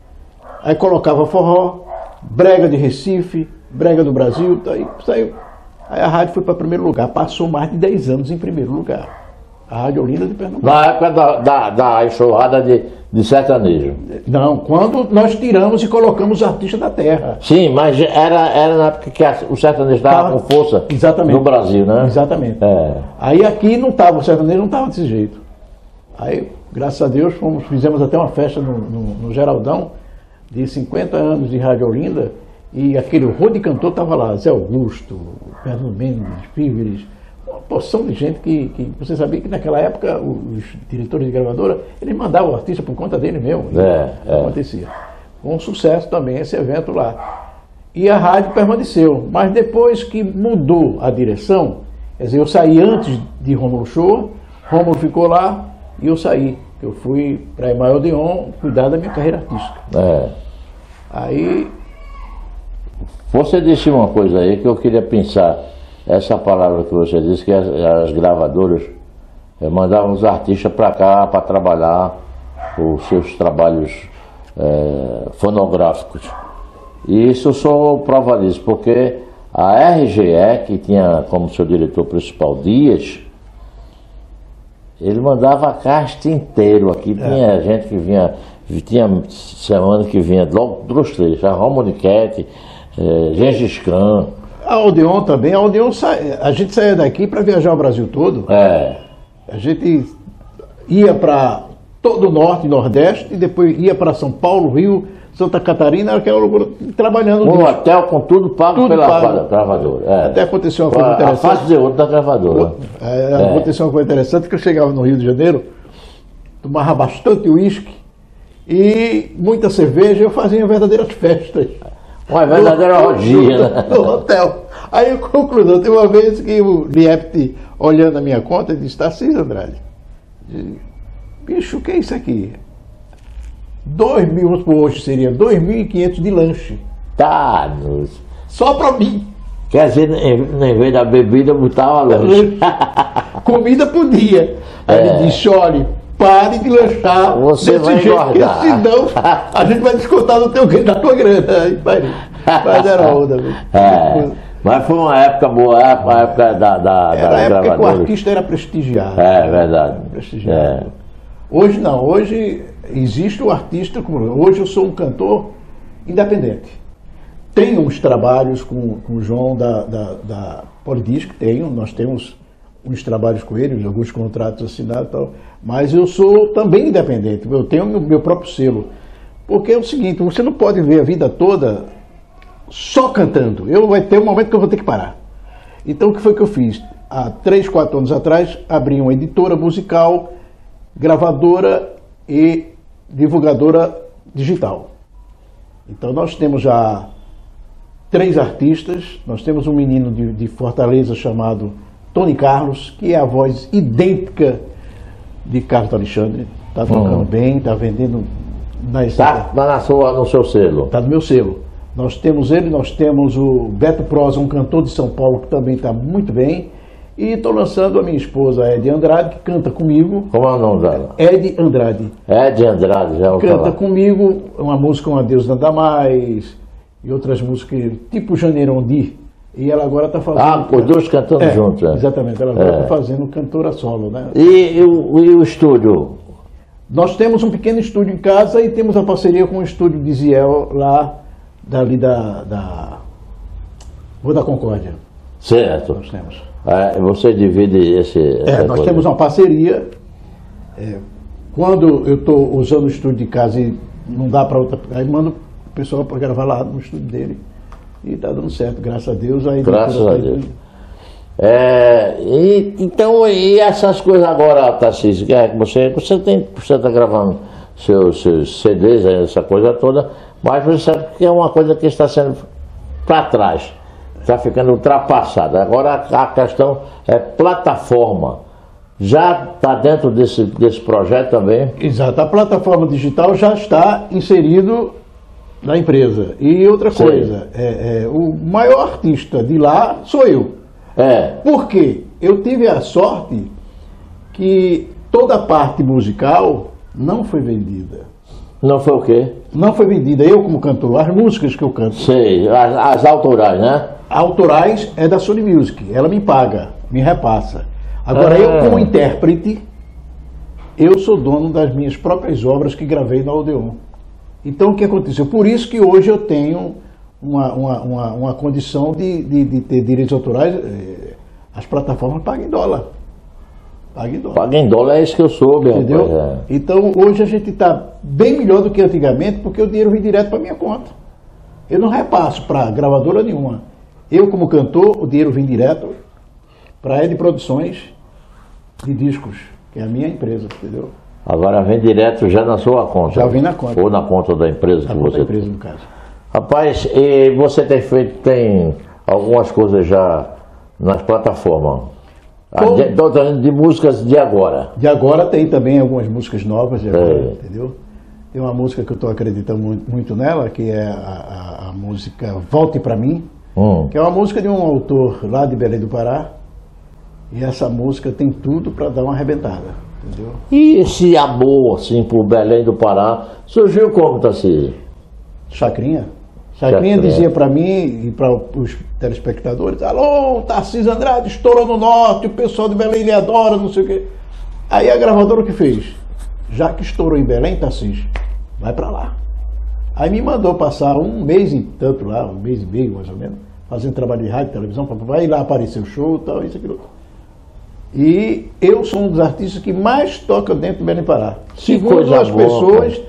aí colocava forró, brega de Recife, brega do Brasil, aí saiu. Aí a rádio foi para primeiro lugar, passou mais de dez anos em primeiro lugar. A Rádio Olinda de Pernambuco. Na época da, da, da enxurrada de, de sertanejo? Não, quando nós tiramos e colocamos os artistas da terra. Sim, mas era, era na época que a, o sertanejo estava com força. Exatamente. No Brasil, né? Exatamente. É. Aí aqui não estava, o sertanejo não estava desse jeito. Aí, graças a Deus, fomos, fizemos até uma festa no, no, no Geraldão, de cinquenta anos de Rádio Olinda, e aquele horror de cantor estava lá, Zé Augusto, Fernando Mendes, Fíveres, uma porção de gente que, que você sabia que naquela época os diretores de gravadora, eles mandavam o artista por conta dele mesmo. É, é. Acontecia. Um sucesso também esse evento lá. E a rádio permaneceu, mas depois que mudou a direção, quer dizer, eu saí antes de Rômulo Shoa, Rômulo ficou lá e eu saí. Eu fui para Emael Odeon cuidar da minha carreira artística. É. Aí... Você disse uma coisa aí que eu queria pensar. Essa palavra que você disse, que as, as gravadoras eh, mandavam os artistas para cá para trabalhar os seus trabalhos eh, fonográficos. E isso eu sou prova disso, porque a R G E, que tinha como seu diretor principal Dias, ele mandava a casta inteiro aqui. É. Tinha gente que vinha, tinha semana que vinha logo dos três, a Romoniquete, eh, Gengis Khan. A Odeon também, a Odeon, a gente saía daqui para viajar o Brasil todo. É. A gente ia para todo o norte e nordeste, e depois ia para São Paulo, Rio, Santa Catarina, aquela loucura, trabalhando. Um hotel com tudo pago tudo pela pago. gravadora. É. Até aconteceu uma coisa interessante. A fase de outro da gravadora. É, é. Aconteceu uma coisa interessante, que eu chegava no Rio de Janeiro, tomava bastante uísque e muita cerveja, e eu fazia verdadeiras festas. Uma verdadeira orgia, né? No hotel. Aí eu concluí, tem uma vez que o Liepte, olhando a minha conta, disse, Tarcísio Andrade, bicho, o que é isso aqui? Dois mil, hoje seria dois mil e quinhentos de lanche. Tá, nos... Só pra mim. Quer dizer, em, em vez da bebida, botava lanche. Comida podia. Aí É. ele disse, olha, pare de lanchar Você desse vai jeito, engordar. porque senão a gente vai descontar do teu, da tua grana. Aí, parei. Mas era onda, velho. É. Mas foi uma época boa, a época da, da, Era da a época que o gravadora. artista era prestigiado. É verdade. Prestigiado. É. Hoje não, hoje existe o artista, como hoje eu sou um cantor independente. Tenho uns trabalhos com, com o João da, da, da Polidisc, tenho, nós temos uns trabalhos com ele, alguns contratos assinados e tal, mas eu sou também independente, eu tenho meu, meu próprio selo. Porque é o seguinte, você não pode ver a vida toda só cantando. Eu vai ter um momento que eu vou ter que parar. Então o que foi que eu fiz? Há três, quatro anos atrás, abri uma editora musical, gravadora e divulgadora digital. Então nós temos já três artistas, nós temos um menino de, de Fortaleza chamado Tony Carlos, que é a voz idêntica de Carlos Alexandre, está tocando Uhum. bem, está vendendo na Tá, tá na sua, no seu selo. Está no meu selo. Nós temos ele, nós temos o Beto Prosa, um cantor de São Paulo que também está muito bem. E estou lançando a minha esposa, Ed Andrade, que canta comigo. Como é o nome dela? Ed Andrade. Ed Andrade, já ouvi Canta falar. comigo uma música Um Adeus Nada Mais, e outras músicas tipo Janeiro Ondi. E ela agora está fazendo... Ah, os dois cantando É, juntos. É. Exatamente, ela agora está É. fazendo cantora solo, né? E, e, o, e o estúdio? Nós temos um pequeno estúdio em casa e temos a parceria com o estúdio de Ziel lá, dali da... da Rua da Concórdia. Certo. Nós temos. É, você divide esse... É, essa nós coisa. temos uma parceria. É, quando eu estou usando o estúdio de casa e não dá para outra... Aí mando o pessoal para gravar lá no estúdio dele. E está dando certo, graças a Deus. Aí Graças depois- a Deus. É, e, então, e essas coisas agora, Tarcísio, que é que você, você tem, você está gravando seus, seus C Ds, essa coisa toda, mas você sabe que é uma coisa que está sendo para trás, está ficando ultrapassada. Agora a questão é plataforma. Já está dentro desse, desse projeto também? Exato, a plataforma digital já está inserido na empresa. E outra Sim. coisa, é, é, o maior artista de lá sou eu. É, Por quê? Eu tive a sorte que toda a parte musical não foi vendida. não foi o quê? Não foi vendida, eu como cantor, as músicas que eu canto. Sei, as, as autorais, né? Autorais é da Sony Music, ela me paga, me repassa. Agora Ah. eu como intérprete, eu sou dono das minhas próprias obras que gravei na Odeon. Então o que aconteceu? Por isso que hoje eu tenho uma, uma, uma, uma condição de, de, de ter direitos autorais, eh, as plataformas pagam em dólar. Pagam em dólar. Paga em dólar, é isso que eu soube, Entendeu? rapaz, é. Então hoje a gente está bem melhor do que antigamente, porque o dinheiro vem direto para minha conta. Eu não repasso para gravadora nenhuma. Eu, como cantor, o dinheiro vem direto para a Ed Produções de discos, que é a minha empresa, entendeu? Agora vem direto já na sua conta. Já vem na conta. Ou na conta da empresa Na que conta você da empresa, no caso. Rapaz, e você tem feito, tem algumas coisas já nas plataformas. Estou falando de músicas de agora. De agora tem também algumas músicas novas, de agora, É. entendeu? Tem uma música que eu estou acreditando muito, muito nela, que é a, a, a música Volte Pra Mim, Hum. que é uma música de um autor lá de Belém do Pará. E essa música tem tudo para dar uma arrebentada, entendeu? E esse amor, assim, por Belém do Pará, surgiu como, Tarcísio? Chacrinha. Chacrinha. Chacrinha dizia para mim e para os telespectadores: alô, Tarcísio Andrade estourou no norte, o pessoal de Belém lhe adora, não sei o quê. Aí a gravadora o que fez? Já que estourou em Belém, Tarcísio, vai para lá. Aí me mandou passar um mês e tanto lá, um mês e meio mais ou menos, fazendo trabalho de rádio, televisão, vai lá aparecer o show, tal, isso, aquilo. E eu sou um dos artistas que mais toca dentro do Belém do Pará. Segundo coisa as boa, pessoas,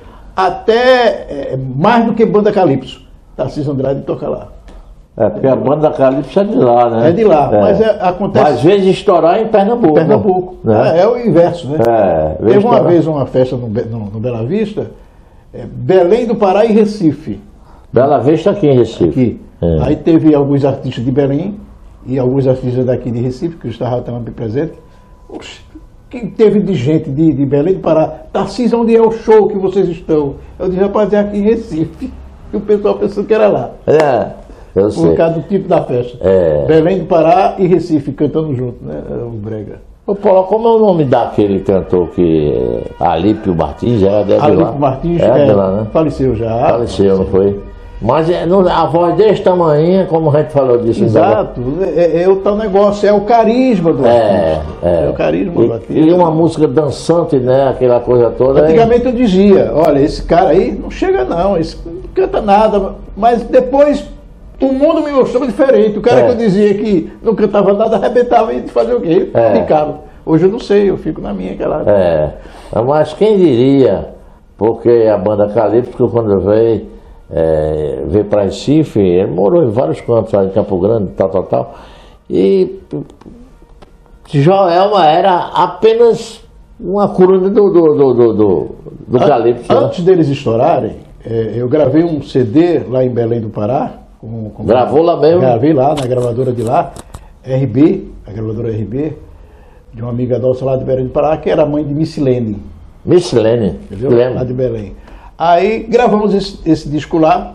até é, mais do que Banda Calypso. Tarcísio Andrade toca lá. É, porque a banda Calypso é de lá, né? É de lá, mas é, acontece Mas às vezes estourar em Pernambuco. em Pernambuco. Né? É, é o inverso, né? É, Teve uma estourar. vez uma festa no, Be- no, no Bela Vista, é, Belém do Pará e Recife. Bela Vista aqui em Recife. Aqui. É. Aí teve alguns artistas de Belém e alguns artistas daqui de Recife, que eu estava também presente. Oxe, que teve de gente de, de Belém do Pará. Tarcísio, onde é o show que vocês estão? Eu disse, rapaz, é aqui em Recife. E o pessoal pensou que era lá, É, eu por sei. causa do tipo da festa. É. Belém do Pará e Recife cantando junto, né? O Brega. Ô, Paulo, como é o nome daquele cantor que... Alípio Martins, era de lá? Alípio Martins é, é, de lá, né? faleceu já. Faleceu, não foi? Mas é, não, a voz desse tamanho, como a gente falou disso. Exato, é, é o tal negócio, é o carisma do É, artista. é. É o carisma do E, artista. e uma música dançante, né? Aquela coisa toda. Antigamente eu dizia, olha, esse cara aí não chega não, esse não canta nada, mas depois o mundo me mostrou diferente. O cara É. que eu dizia que não cantava nada, arrebentava e fazia o quê? É. Ficava. Hoje eu não sei, eu fico na minha, aquela... É, mas quem diria, porque a banda Calypso, quando veio, é, veio para Recife, ele morou em vários cantos, lá em Campo Grande, tal, tal, tal, e Joelma era apenas uma coluna do, do, do, do, do, do Calypso. né? Antes deles estourarem, é, eu gravei um C D lá em Belém do Pará. Com, com Gravou lá mesmo? Gravei lá, na gravadora de lá, R B, a gravadora R B, de uma amiga nossa lá de Belém do Pará, que era mãe de Missilene, Missilene, entendeu? Lá lembra? de Belém. Aí gravamos esse, esse disco lá,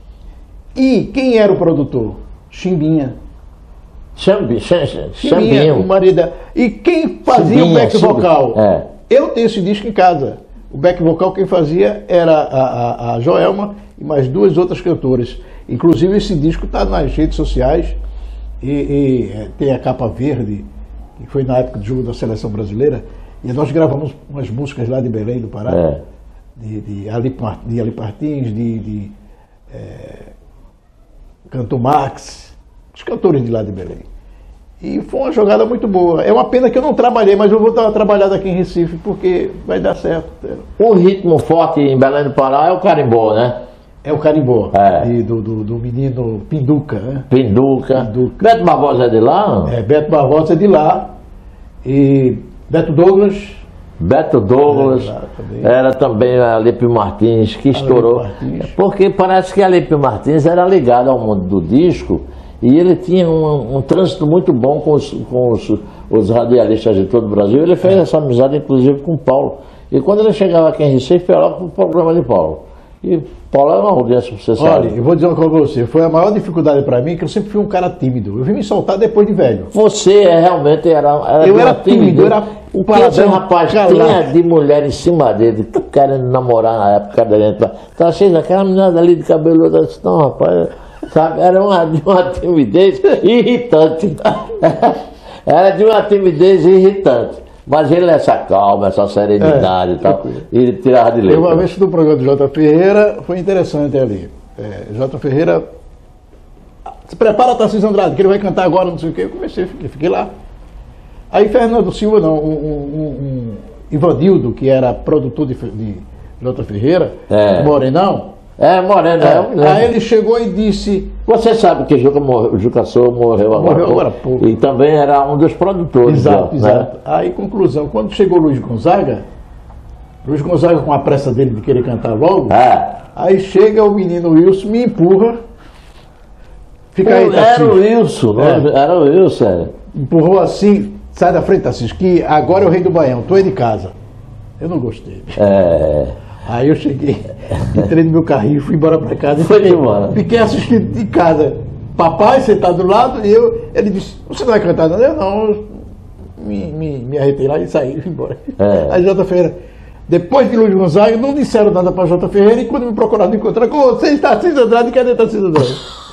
e quem era o produtor? Chimbinha. Chambi, cham, Chimbinha, o Chambinho. marido dela. E quem fazia Chimbinha, o back Chimbinha. vocal? É. Eu tenho esse disco em casa. O back vocal quem fazia era a, a, a Joelma e mais duas outras cantoras. Inclusive esse disco está nas redes sociais e, e é, tem a capa verde, que foi na época do jogo da Seleção Brasileira, e nós gravamos umas músicas lá de Belém do Pará, É. de, de, Ali, Mar- de Ali Martins, de, de é, Canto Max, os cantores de lá de Belém. E foi uma jogada muito boa. É uma pena que eu não trabalhei, mas eu vou dar uma trabalhada aqui em Recife, porque vai dar certo. O ritmo forte em Belém do Pará é o carimbó, né? É o carimbó, É. de- do, do, do menino Pinduca, né? Pinduca. Pinduca. Beto Barbosa é de lá? É, Beto Barbosa é de lá, e Beto Douglas, Beto Douglas, É, lá também. era também a Alípio Martins, que estourou. Martins. Porque parece que a Alípio Martins era ligado ao mundo do disco e ele tinha um, um trânsito muito bom com, os, com os, os radialistas de todo o Brasil. Ele fez essa amizade, inclusive, com o Paulo. E quando ele chegava aqui em Recife, era logo para o programa de Paulo. E Paulo era uma audiência, você olha, sabe. eu vou dizer uma coisa pra você, foi a maior dificuldade para mim, que eu sempre fui um cara tímido. Eu vim me soltar depois de velho. Você é, realmente era, era Eu de uma era tímido, eu era O que paradão, esse rapaz calado. tinha de mulher em cima dele, querendo namorar na época dele. Tá cheio aquela menina ali de cabelo, eu disse, não, rapaz, sabe, era uma, de uma timidez irritante. Era de uma timidez irritante. Mas ele, essa calma, essa serenidade É, e tal, tranquilo. ele tirava de Eu letra. uma vez no programa do Jota Ferreira, foi interessante ali. É, Jota Ferreira, se prepara, Tarcísio Andrade, que ele vai cantar agora, não sei o quê. Eu comecei, fiquei, fiquei lá. Aí Fernando Silva, não, um, um, um Ivandildo, que era produtor de, de Jota Ferreira, É. Morenão, É, Moreno, é, eu me lembro. Aí ele chegou e disse... Você sabe que Juca, morreu, Juca Souza morreu agora. Morreu agora há pouco. E também era um dos produtores. Exato, né? exato. Aí, conclusão, quando chegou Luiz Gonzaga, Luiz Gonzaga com a pressa dele de querer cantar logo, É. aí chega o menino Wilson, me empurra, fica aí, Era Tarcísio. o Wilson, É. era o Wilson. É. Empurrou assim, sai da frente, Tarcísio, que agora é o rei do Baião, tu é de casa. Eu não gostei. É. Aí eu cheguei, entrei no meu carrinho, fui embora pra casa. Foi fiquei, embora. fiquei assistindo de casa. Papai sentado do lado e eu, ele disse, você não vai cantar? Não, eu não. Eu me, me, me arretei lá e saí, fui embora. É. Aí Jota Ferreira, depois de Luiz Gonzaga, não disseram nada para Jota Ferreira e quando me procuraram encontrar com você, está Tarcísio Andrade, cadê Tarcísio Andrade?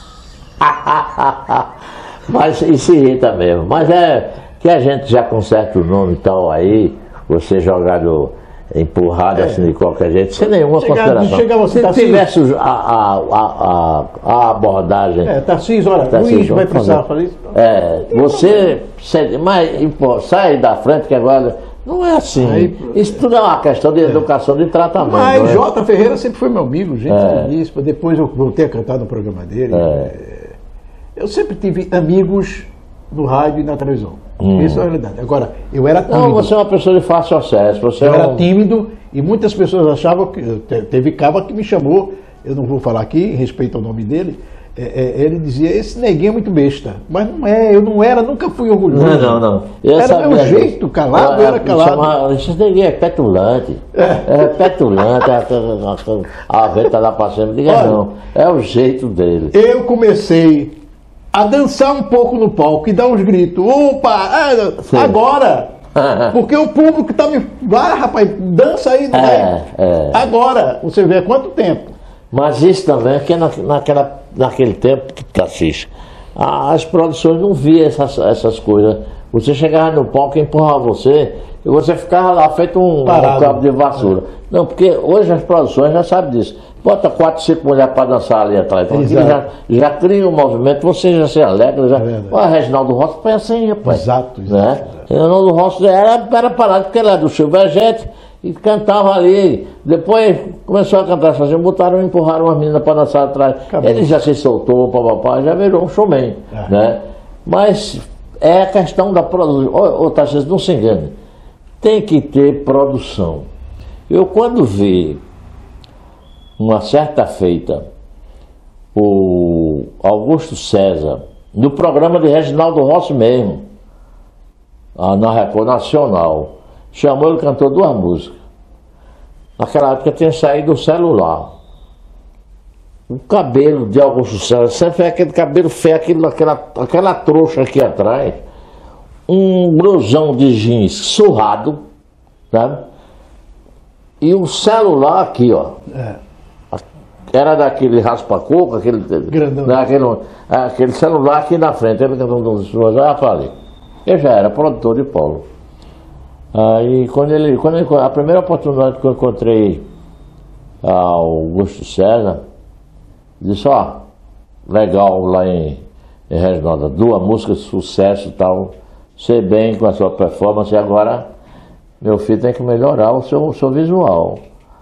Mas isso irrita mesmo. Mas é que a gente já conserta o nome e tal aí, você jogado empurrado É. assim de qualquer jeito, sem nenhuma Chegava- consideração. chegava assim, Se Tarcísio. tivesse o- a, a, a, a, a abordagem. É, Tarcísio, olha, Tarcísio, Luiz vai vamos precisar fazer. fazer isso. É, você, você- mas, pô, sai da frente que agora não é assim. Aí- Isso tudo é uma questão de educação, de tratamento. Mas não é? Jota Ferreira sempre foi meu amigo, gente, É. isso, depois eu voltei a cantar no programa dele. É. Eu sempre tive amigos no rádio e na televisão. Isso é a realidade. Agora, eu era tímido. Não, você é uma pessoa de fácil acesso. Você Eu é era um... tímido e muitas pessoas achavam que. te- Teve caba que me chamou, eu não vou falar aqui, em respeito ao nome dele. é, é, ele dizia: esse neguinho é muito besta. Mas não é, eu não era, nunca fui orgulhoso. Não, não, não. Eu Era sabia meu disso. jeito, calado, eu era calado. Chama, isso ninguém é petulante. É, petulante, a, a, a venta lá pra cima. Diga Olha. não. É o jeito dele. Eu comecei a dançar um pouco no palco e dar uns gritos. Opa, ah, Sim. agora! Porque o público tá me. Vai, rapaz, dança aí, não É, vai? é. Agora, você vê há quanto tempo? Mas isso também é que na, naquela, naquele tempo, Tarcísio, as produções não viam essas, essas coisas. Você chegava no palco e empurrava você, e você ficava lá feito um, um Parado. cabo de vassoura. Não, porque hoje as produções já sabem disso. Bota quatro, cinco mulheres para dançar ali atrás. Então, aquilo já, Exato. já cria um movimento, você já se alegra. Já... verdade. Olha, Reginaldo Rossi foi assim, rapaz. Exato, Né? exato. Reginaldo Rossi era, era parado, porque ele era do Silverjet e cantava ali. Depois começou a cantar sozinho, botaram e empurraram uma menina para dançar atrás. Acabou. Ele já se soltou, papapá, já virou um showman. É. Né? Mas é a questão da produção. Ô, ô Tarcísio, não se engane. Tem que ter produção. Eu, quando vi uma certa feita o Augusto César, no programa de Reginaldo Rossi mesmo, ah, na Record Nacional, chamou, ele cantou duas músicas. Naquela época tinha saído o celular. O cabelo de Augusto César, sempre foi aquele cabelo feio, aquele, aquela, aquela trouxa aqui atrás, um blusão de jeans surrado, sabe? E o celular aqui, ó. É. Era daquele raspa-coco, aquele, Grandão. daquele, aquele celular aqui na frente. Ele cantou um dos dois, já falei. Eu já era produtor de polo. Aí, quando ele, quando ele, a primeira oportunidade que eu encontrei Augusto César, disse: ó, legal lá em, em Reginaldo, duas músicas de sucesso e tal, sei bem com a sua performance, e agora meu filho tem que melhorar o seu, o seu visual.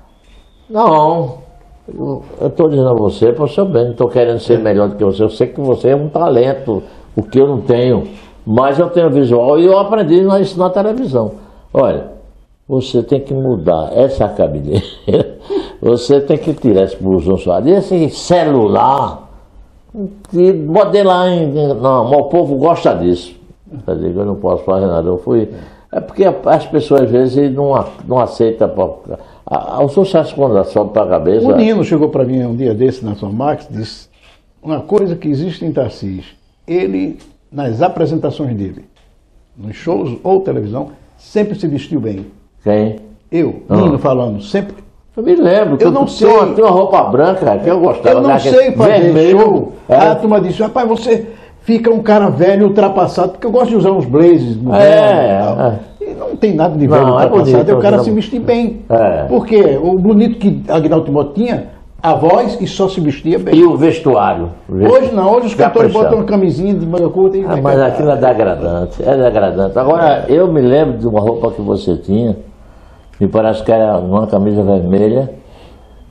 Não. Eu estou dizendo a você, para o seu bem, não estou querendo ser melhor do que você, eu sei que você é um talento, o que eu não tenho, mas eu tenho visual e eu aprendi isso na televisão. Olha, você tem que mudar essa cabeleira, você tem que tirar esse blusão suado, e esse celular, que modelar em... Não, mas o povo gosta disso. Eu digo, eu não posso fazer nada, eu fui... É porque as pessoas às vezes não, não aceitam. O sucesso quando sobe para a cabeça. O Nino chegou para mim um dia desse na sua Max e disse uma coisa que existe em Tarcísio. Ele, nas apresentações dele, nos shows ou televisão, sempre se vestiu bem. Quem? Eu, Ah. Nino falando, sempre. Eu me lembro. Eu não tu- sei. Tinha uma, tinha uma roupa branca que eu gostava. Eu não daquele sei fazer vermelho. show. É. A turma disse, rapaz, você fica um cara velho, ultrapassado, porque eu gosto de usar uns blazers modernos É, e tal. é. E não tem nada de velho Não, é ultrapassado, bonito, é o cara não- se vestir bem. É. Porque o bonito que Aguinaldo Timóteo tinha, a voz e só se vestia bem. E o vestuário. Hoje não, hoje os cantores Caprichado. botam uma camisinha de manga curta e... Ah, mas aquilo é degradante, é degradante. Agora, eu me lembro de uma roupa que você tinha, me parece que era uma camisa vermelha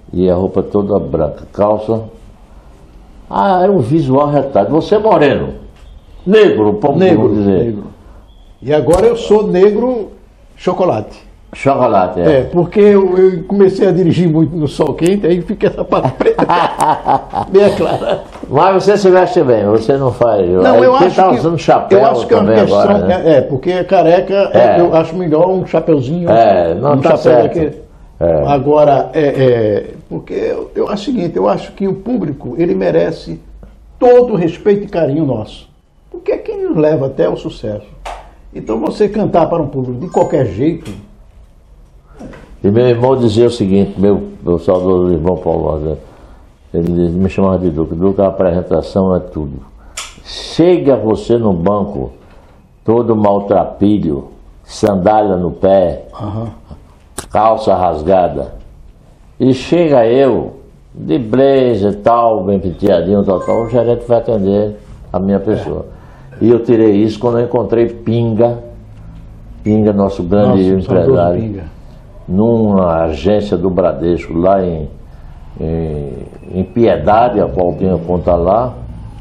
E a roupa toda branca, calça. Ah, era um visual retalho. Você é moreno. Negro, como Negro, dizer. negro. E agora eu sou negro chocolate. Chocolate, é. É, porque eu, eu comecei a dirigir muito no sol quente, aí fica essa parte preta bem clara. Mas você se veste bem, você não faz. Não, aí eu você acho tá que, usando chapéu eu acho que é uma também questão, agora, né? é, é, porque careca, É. eu acho melhor um chapeuzinho. É, não, um tá chapéu certo. daquele. É. Agora, é, é, porque eu, eu acho o seguinte, eu acho que o público, ele merece todo o respeito e carinho nosso. Porque é quem nos leva até o sucesso. Então você cantar para um público de qualquer jeito... E meu irmão dizia o seguinte, meu, meu saudoso irmão Paulo Rosa, ele me chamava de Duca. Duca, a apresentação é tudo. Chega você no banco, todo maltrapilho, sandália no pé, Aham. calça rasgada. E chega eu, de blazer e tal, bem penteadinho, tal, tal, o gerente vai atender a minha pessoa. É. E eu tirei isso quando eu encontrei Pinga, Pinga, nosso grande Nossa, empresário, Pinga. Numa agência do Bradesco, lá em, em, em Piedade, a qual tinha conta lá.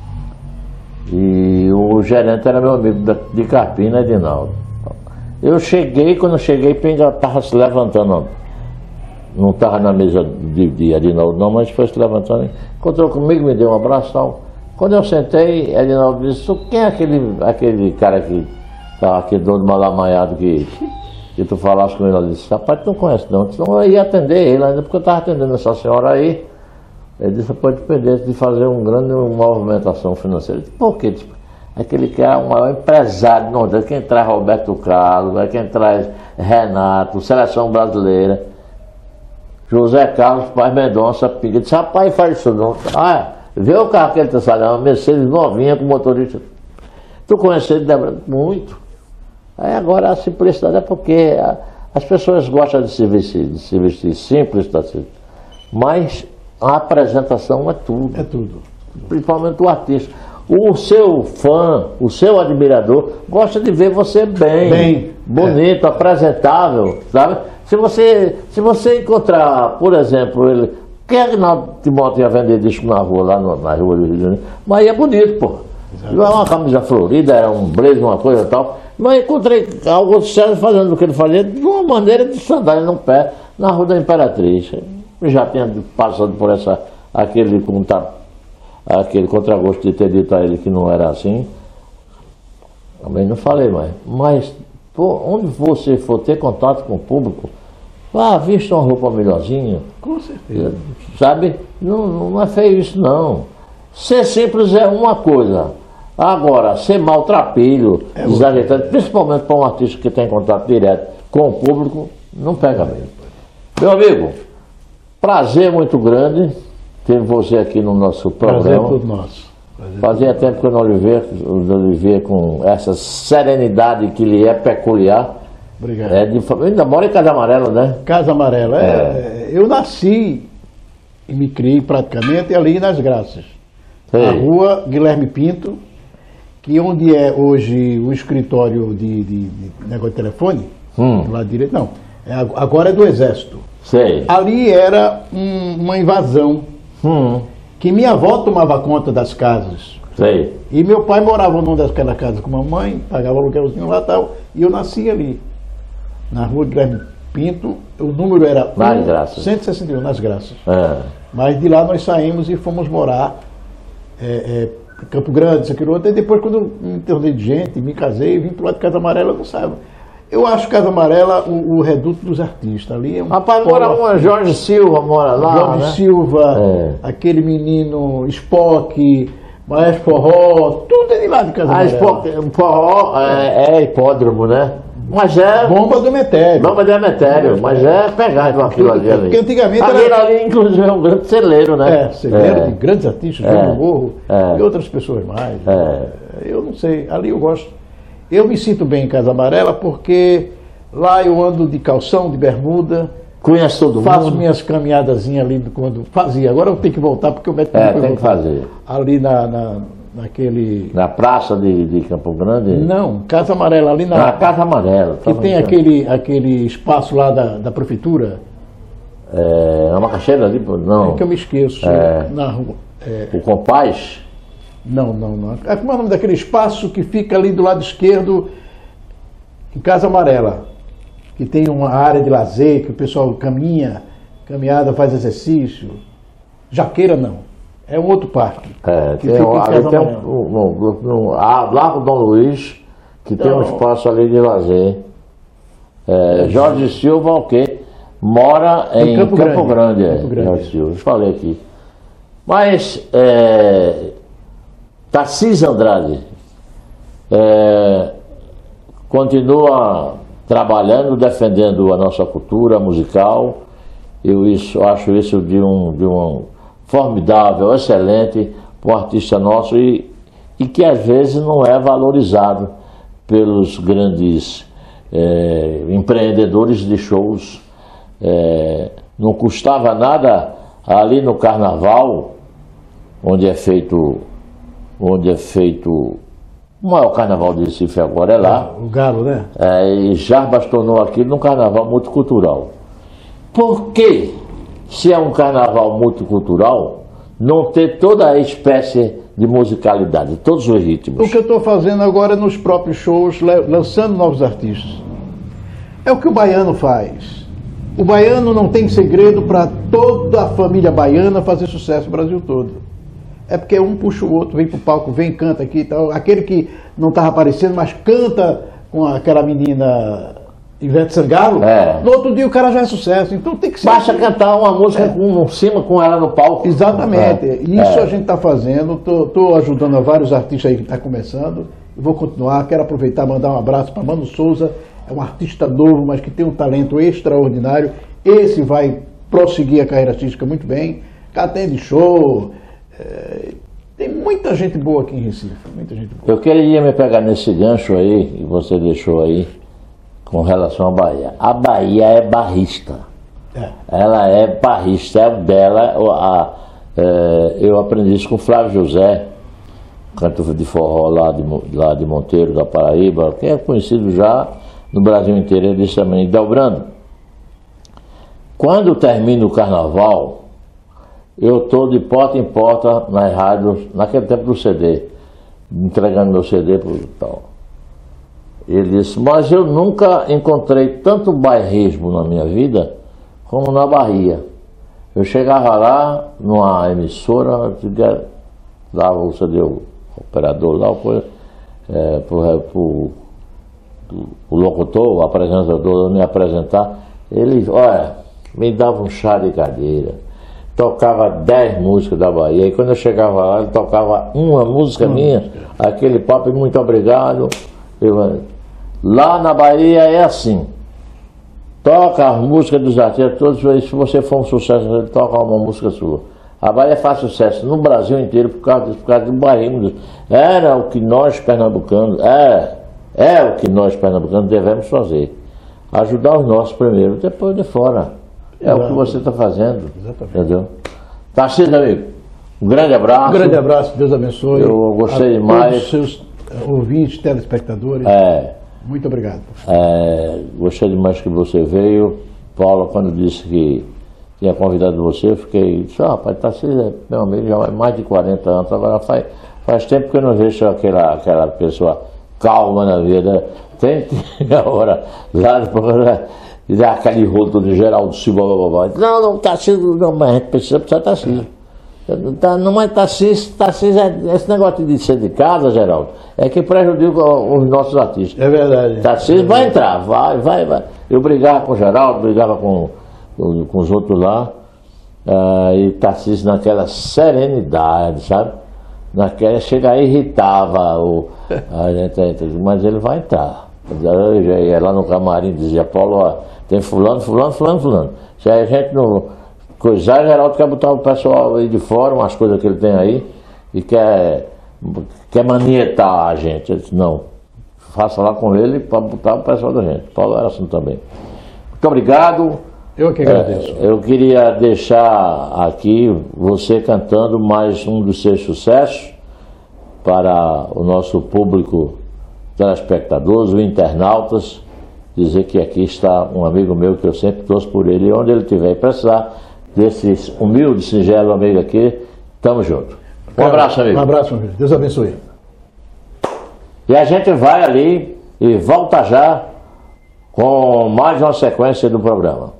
E o gerente era meu amigo da, de Carpina, Edinaldo. Eu cheguei, quando eu cheguei, Pinga estava se levantando. Não estava na mesa de, de Edinaldo não, mas foi se levantando. Encontrou comigo, me deu um abraço e tal. Quando eu sentei, Edinaldo disse, quem é aquele, aquele cara que estava aqui, dono malamanhado que... E tu falaste com ele, ele disse, rapaz, tu não conhece não, então eu ia atender ele ainda, porque eu estava atendendo essa senhora aí. Ele disse, pode depender de fazer um grande movimentação financeira. Eu disse, por quê? Ele disse, aquele que é o maior empresário, não, quem traz Roberto Carlos, é quem traz Renato, Seleção Brasileira, José Carlos, Paz Mendonça, Pinga. Disse, rapaz, faz isso não. Ah, vê o carro que ele está saindo, uma Mercedes novinha com motorista. Tu conhece ele, Débora? Muito. Aí agora a simplicidade é porque a, as pessoas gostam de se vestir, de se vestir simples, tá certo? Mas a apresentação é tudo. É tudo. Principalmente o artista. O seu fã, o seu admirador, gosta de ver você bem, Bem, bonito, é. apresentável, sabe? Se você, se você encontrar, por exemplo, ele... Quem é que Aguinaldo Timóteo ia vender disco na rua, lá no, na rua do Rio de Janeiro? Mas é bonito, pô. Não é uma camisa florida, era um blazer, uma coisa e tal. Mas encontrei algo sério fazendo o que ele fazia de uma maneira de sandália no pé, na Rua da Imperatriz. Eu já tinha passado por essa, aquele, contra, aquele contragosto de ter dito a ele que não era assim. Também não falei mais. Mas pô, onde você for ter contato com o público, ah, vista uma roupa melhorzinha. Com certeza. Sabe? Não, não é feio isso não. Ser simples é uma coisa. Agora, ser maltrapilho, é desajeitado, principalmente para um artista que tem contato direto com o público, não pega mesmo. Meu amigo, prazer muito grande ter você aqui no nosso programa. Prazer todo nosso. Prazer Fazia todo tempo que eu não lhe via, não lhe via com essa serenidade que lhe é peculiar. Obrigado. É de, ainda mora em Casa Amarela, né? Casa Amarela. É, é. Eu nasci e me criei praticamente ali nas Graças. Sei. Na rua Guilherme Pinto, que onde é hoje o escritório de, de, de negócio de telefone, Hum. do lado direito, não, é, agora é do Exército. Sei. Ali era um, uma invasão, Hum. que minha avó tomava conta das casas. Sei. E meu pai morava numa daquela casa com a mamãe, pagava aluguelzinho lá e tal, e eu nasci ali, na rua Guilherme Pinto, o número era Nas Graças. cento e sessenta e um, nas Graças. É. Mas de lá nós saímos e fomos morar é, é, em Campo Grande, isso, aquilo outro. E depois, quando eu me tornei de gente, me casei, vim para o lado de Casa Amarela, eu não sabe. Eu acho Casa Amarela o, o reduto dos artistas. Ali é um Rapaz, mora uma Jorge Silva, mora lá. Jorge né? Silva, É. aquele menino Spock, Maestro Forró, tudo é de lá de Casa A Amarela. Expo- Forró é, é hipódromo, né? Mas é. Bomba do Metério. Não, mas é metério, mas é pegar com aquilo ali. ali. Porque antigamente Aquele era- ali, inclusive, é um grande celeiro, né? É, celeiro de grandes artistas, É. João Morro É. e outras pessoas mais. É. Eu não sei, ali eu gosto. Eu me sinto bem em Casa Amarela porque lá eu ando de calção, de bermuda, Conhece todo faço mundo. minhas caminhadazinhas ali do- quando fazia. Agora eu tenho que voltar porque o médico É, não foi tem que voltar. fazer. Ali na, na, naquele... Na praça de, de Campo Grande. Não, Casa Amarela, ali na... Na Casa Amarela. que tem aquele, aquele espaço lá da, da prefeitura. É, na Macaxeira ali, não. É que eu me esqueço. É, na rua. É, o Compaz? não, não, não. É, como é o nome daquele espaço que fica ali do lado esquerdo, em Casa Amarela? Que tem uma área de lazer, que o pessoal caminha, caminhada, faz exercício. Jaqueira não. É um outro parque. É, que tem, fica em ali Casa tem Amarela. um, um, um, ah, lá no Dom Luiz, que tem um Então, espaço ali de lazer. É, Jorge Silva, o quê? Mora em, Em Campo, Campo Campo Grande. Grande, é, Campo Grande. Jorge Silva, eu falei aqui. Mas, é, Tarcísio Andrade é, continua trabalhando, defendendo a nossa cultura musical. Eu isso, acho isso de um, de um formidável, excelente, para um artista nosso e, e que às vezes não é valorizado pelos grandes é, empreendedores de shows. É, não custava nada ali no Carnaval, onde é feito, onde é feito o maior carnaval de Recife agora é lá. O Galo, né? É, e Jarbas tornou aquilo num carnaval multicultural. Por que, se é um carnaval multicultural, não ter toda a espécie de musicalidade, todos os ritmos? O que eu estou fazendo agora nos próprios shows, lançando novos artistas. É o que o baiano faz. O baiano não tem segredo para toda a família baiana fazer sucesso no Brasil todo. É porque um puxa o outro, vem pro palco, vem, canta aqui e tal. Aquele que não estava aparecendo, mas canta com aquela menina Ivete Sangalo, É. no outro dia o cara já é sucesso. Então tem que ser. Basta cantar uma música É. com, em cima com ela no palco. Exatamente. É. Isso É. a gente está fazendo. Estou ajudando a vários artistas aí que estão começando. E vou continuar. Quero aproveitar e mandar um abraço para Mano Souza. É um artista novo, mas que tem um talento extraordinário. Esse vai prosseguir a carreira artística muito bem. Atende show. É, tem muita gente boa aqui em Recife. Muita gente boa. Eu queria me pegar nesse gancho aí, que você deixou aí, com relação à Bahia. A Bahia é barrista. É. Ela é barrista, é dela. A, é, eu aprendi isso com o Flávio José, cantor de forró lá de, lá de Monteiro, da Paraíba, que é conhecido já no Brasil inteiro. Ele disse também: Delbrando, quando termina o carnaval, eu estou de porta em porta nas rádios, naquele tempo do C D, entregando meu C D para o tal. Ele disse: mas eu nunca encontrei tanto bairrismo na minha vida como na Bahia. Eu chegava lá, numa emissora, dava o C D, o operador lá, é, pro, pro, o locutor, o apresentador, me apresentar. Ele, olha, me dava um chá de cadeira. Tocava dez músicas da Bahia, e quando eu chegava lá, ele tocava uma música uma minha, música. Aquele papo, muito obrigado. Eu, lá na Bahia é assim, toca as músicas dos artistas todos, se você for um sucesso, ele toca uma música sua. A Bahia faz sucesso no Brasil inteiro por causa disso, por causa do bairrismo. Era o que nós pernambucanos, é, é o que nós pernambucanos devemos fazer. Ajudar os nossos primeiro, depois de fora. É Exato. O que você está fazendo. Exatamente. Entendeu? Tarcísio, amigo, um grande abraço. Um grande abraço, Deus abençoe. Eu gostei a demais. Todos os seus ouvintes, telespectadores. É, muito obrigado. É, gostei demais que você veio. Paula, quando disse que tinha convidado você, eu fiquei. Disse, ah, rapaz, Tarcísio é meu amigo já há mais de quarenta anos. Agora faz, faz tempo que eu não vejo aquela, aquela pessoa calma na vida. Tem, tem a hora lá depois. E dá aquele rolo todo Geraldo Silva, blá, blá, blá. Não, não, Tarcísio, não, mas a gente precisa precisar Tarcísio. Não é Tarcísio, Tarcísio é, esse negócio de ser de casa, Geraldo, é que prejudica os nossos artistas. É verdade. Tarcísio é vai entrar, vai, vai, vai. Eu brigava com o Geraldo, brigava com, com, com os outros lá, uh, e Tarcísio naquela serenidade, sabe? Naquela, chega aí irritava o, a gente, mas ele vai entrar. Eu já ia lá no camarim, dizia: Paulo, ó, tem fulano, fulano, fulano, fulano. Se a gente não coisar, Geraldo quer botar o pessoal aí de fora, umas coisas que ele tem aí, e quer, quer manietar a gente. Eu disse: não, faça lá com ele para botar o pessoal da gente. Paulo era assim também. Muito obrigado. Eu que agradeço. É, eu queria deixar aqui você cantando mais um dos seus sucessos para o nosso público telespectadores, os internautas, dizer que aqui está um amigo meu que eu sempre torço por ele, e onde ele tiver e precisar desse humilde, singelo amigo aqui, tamo junto. Um abraço, amigo. Um abraço, amigo. Deus abençoe. E a gente vai ali e volta já com mais uma sequência do programa.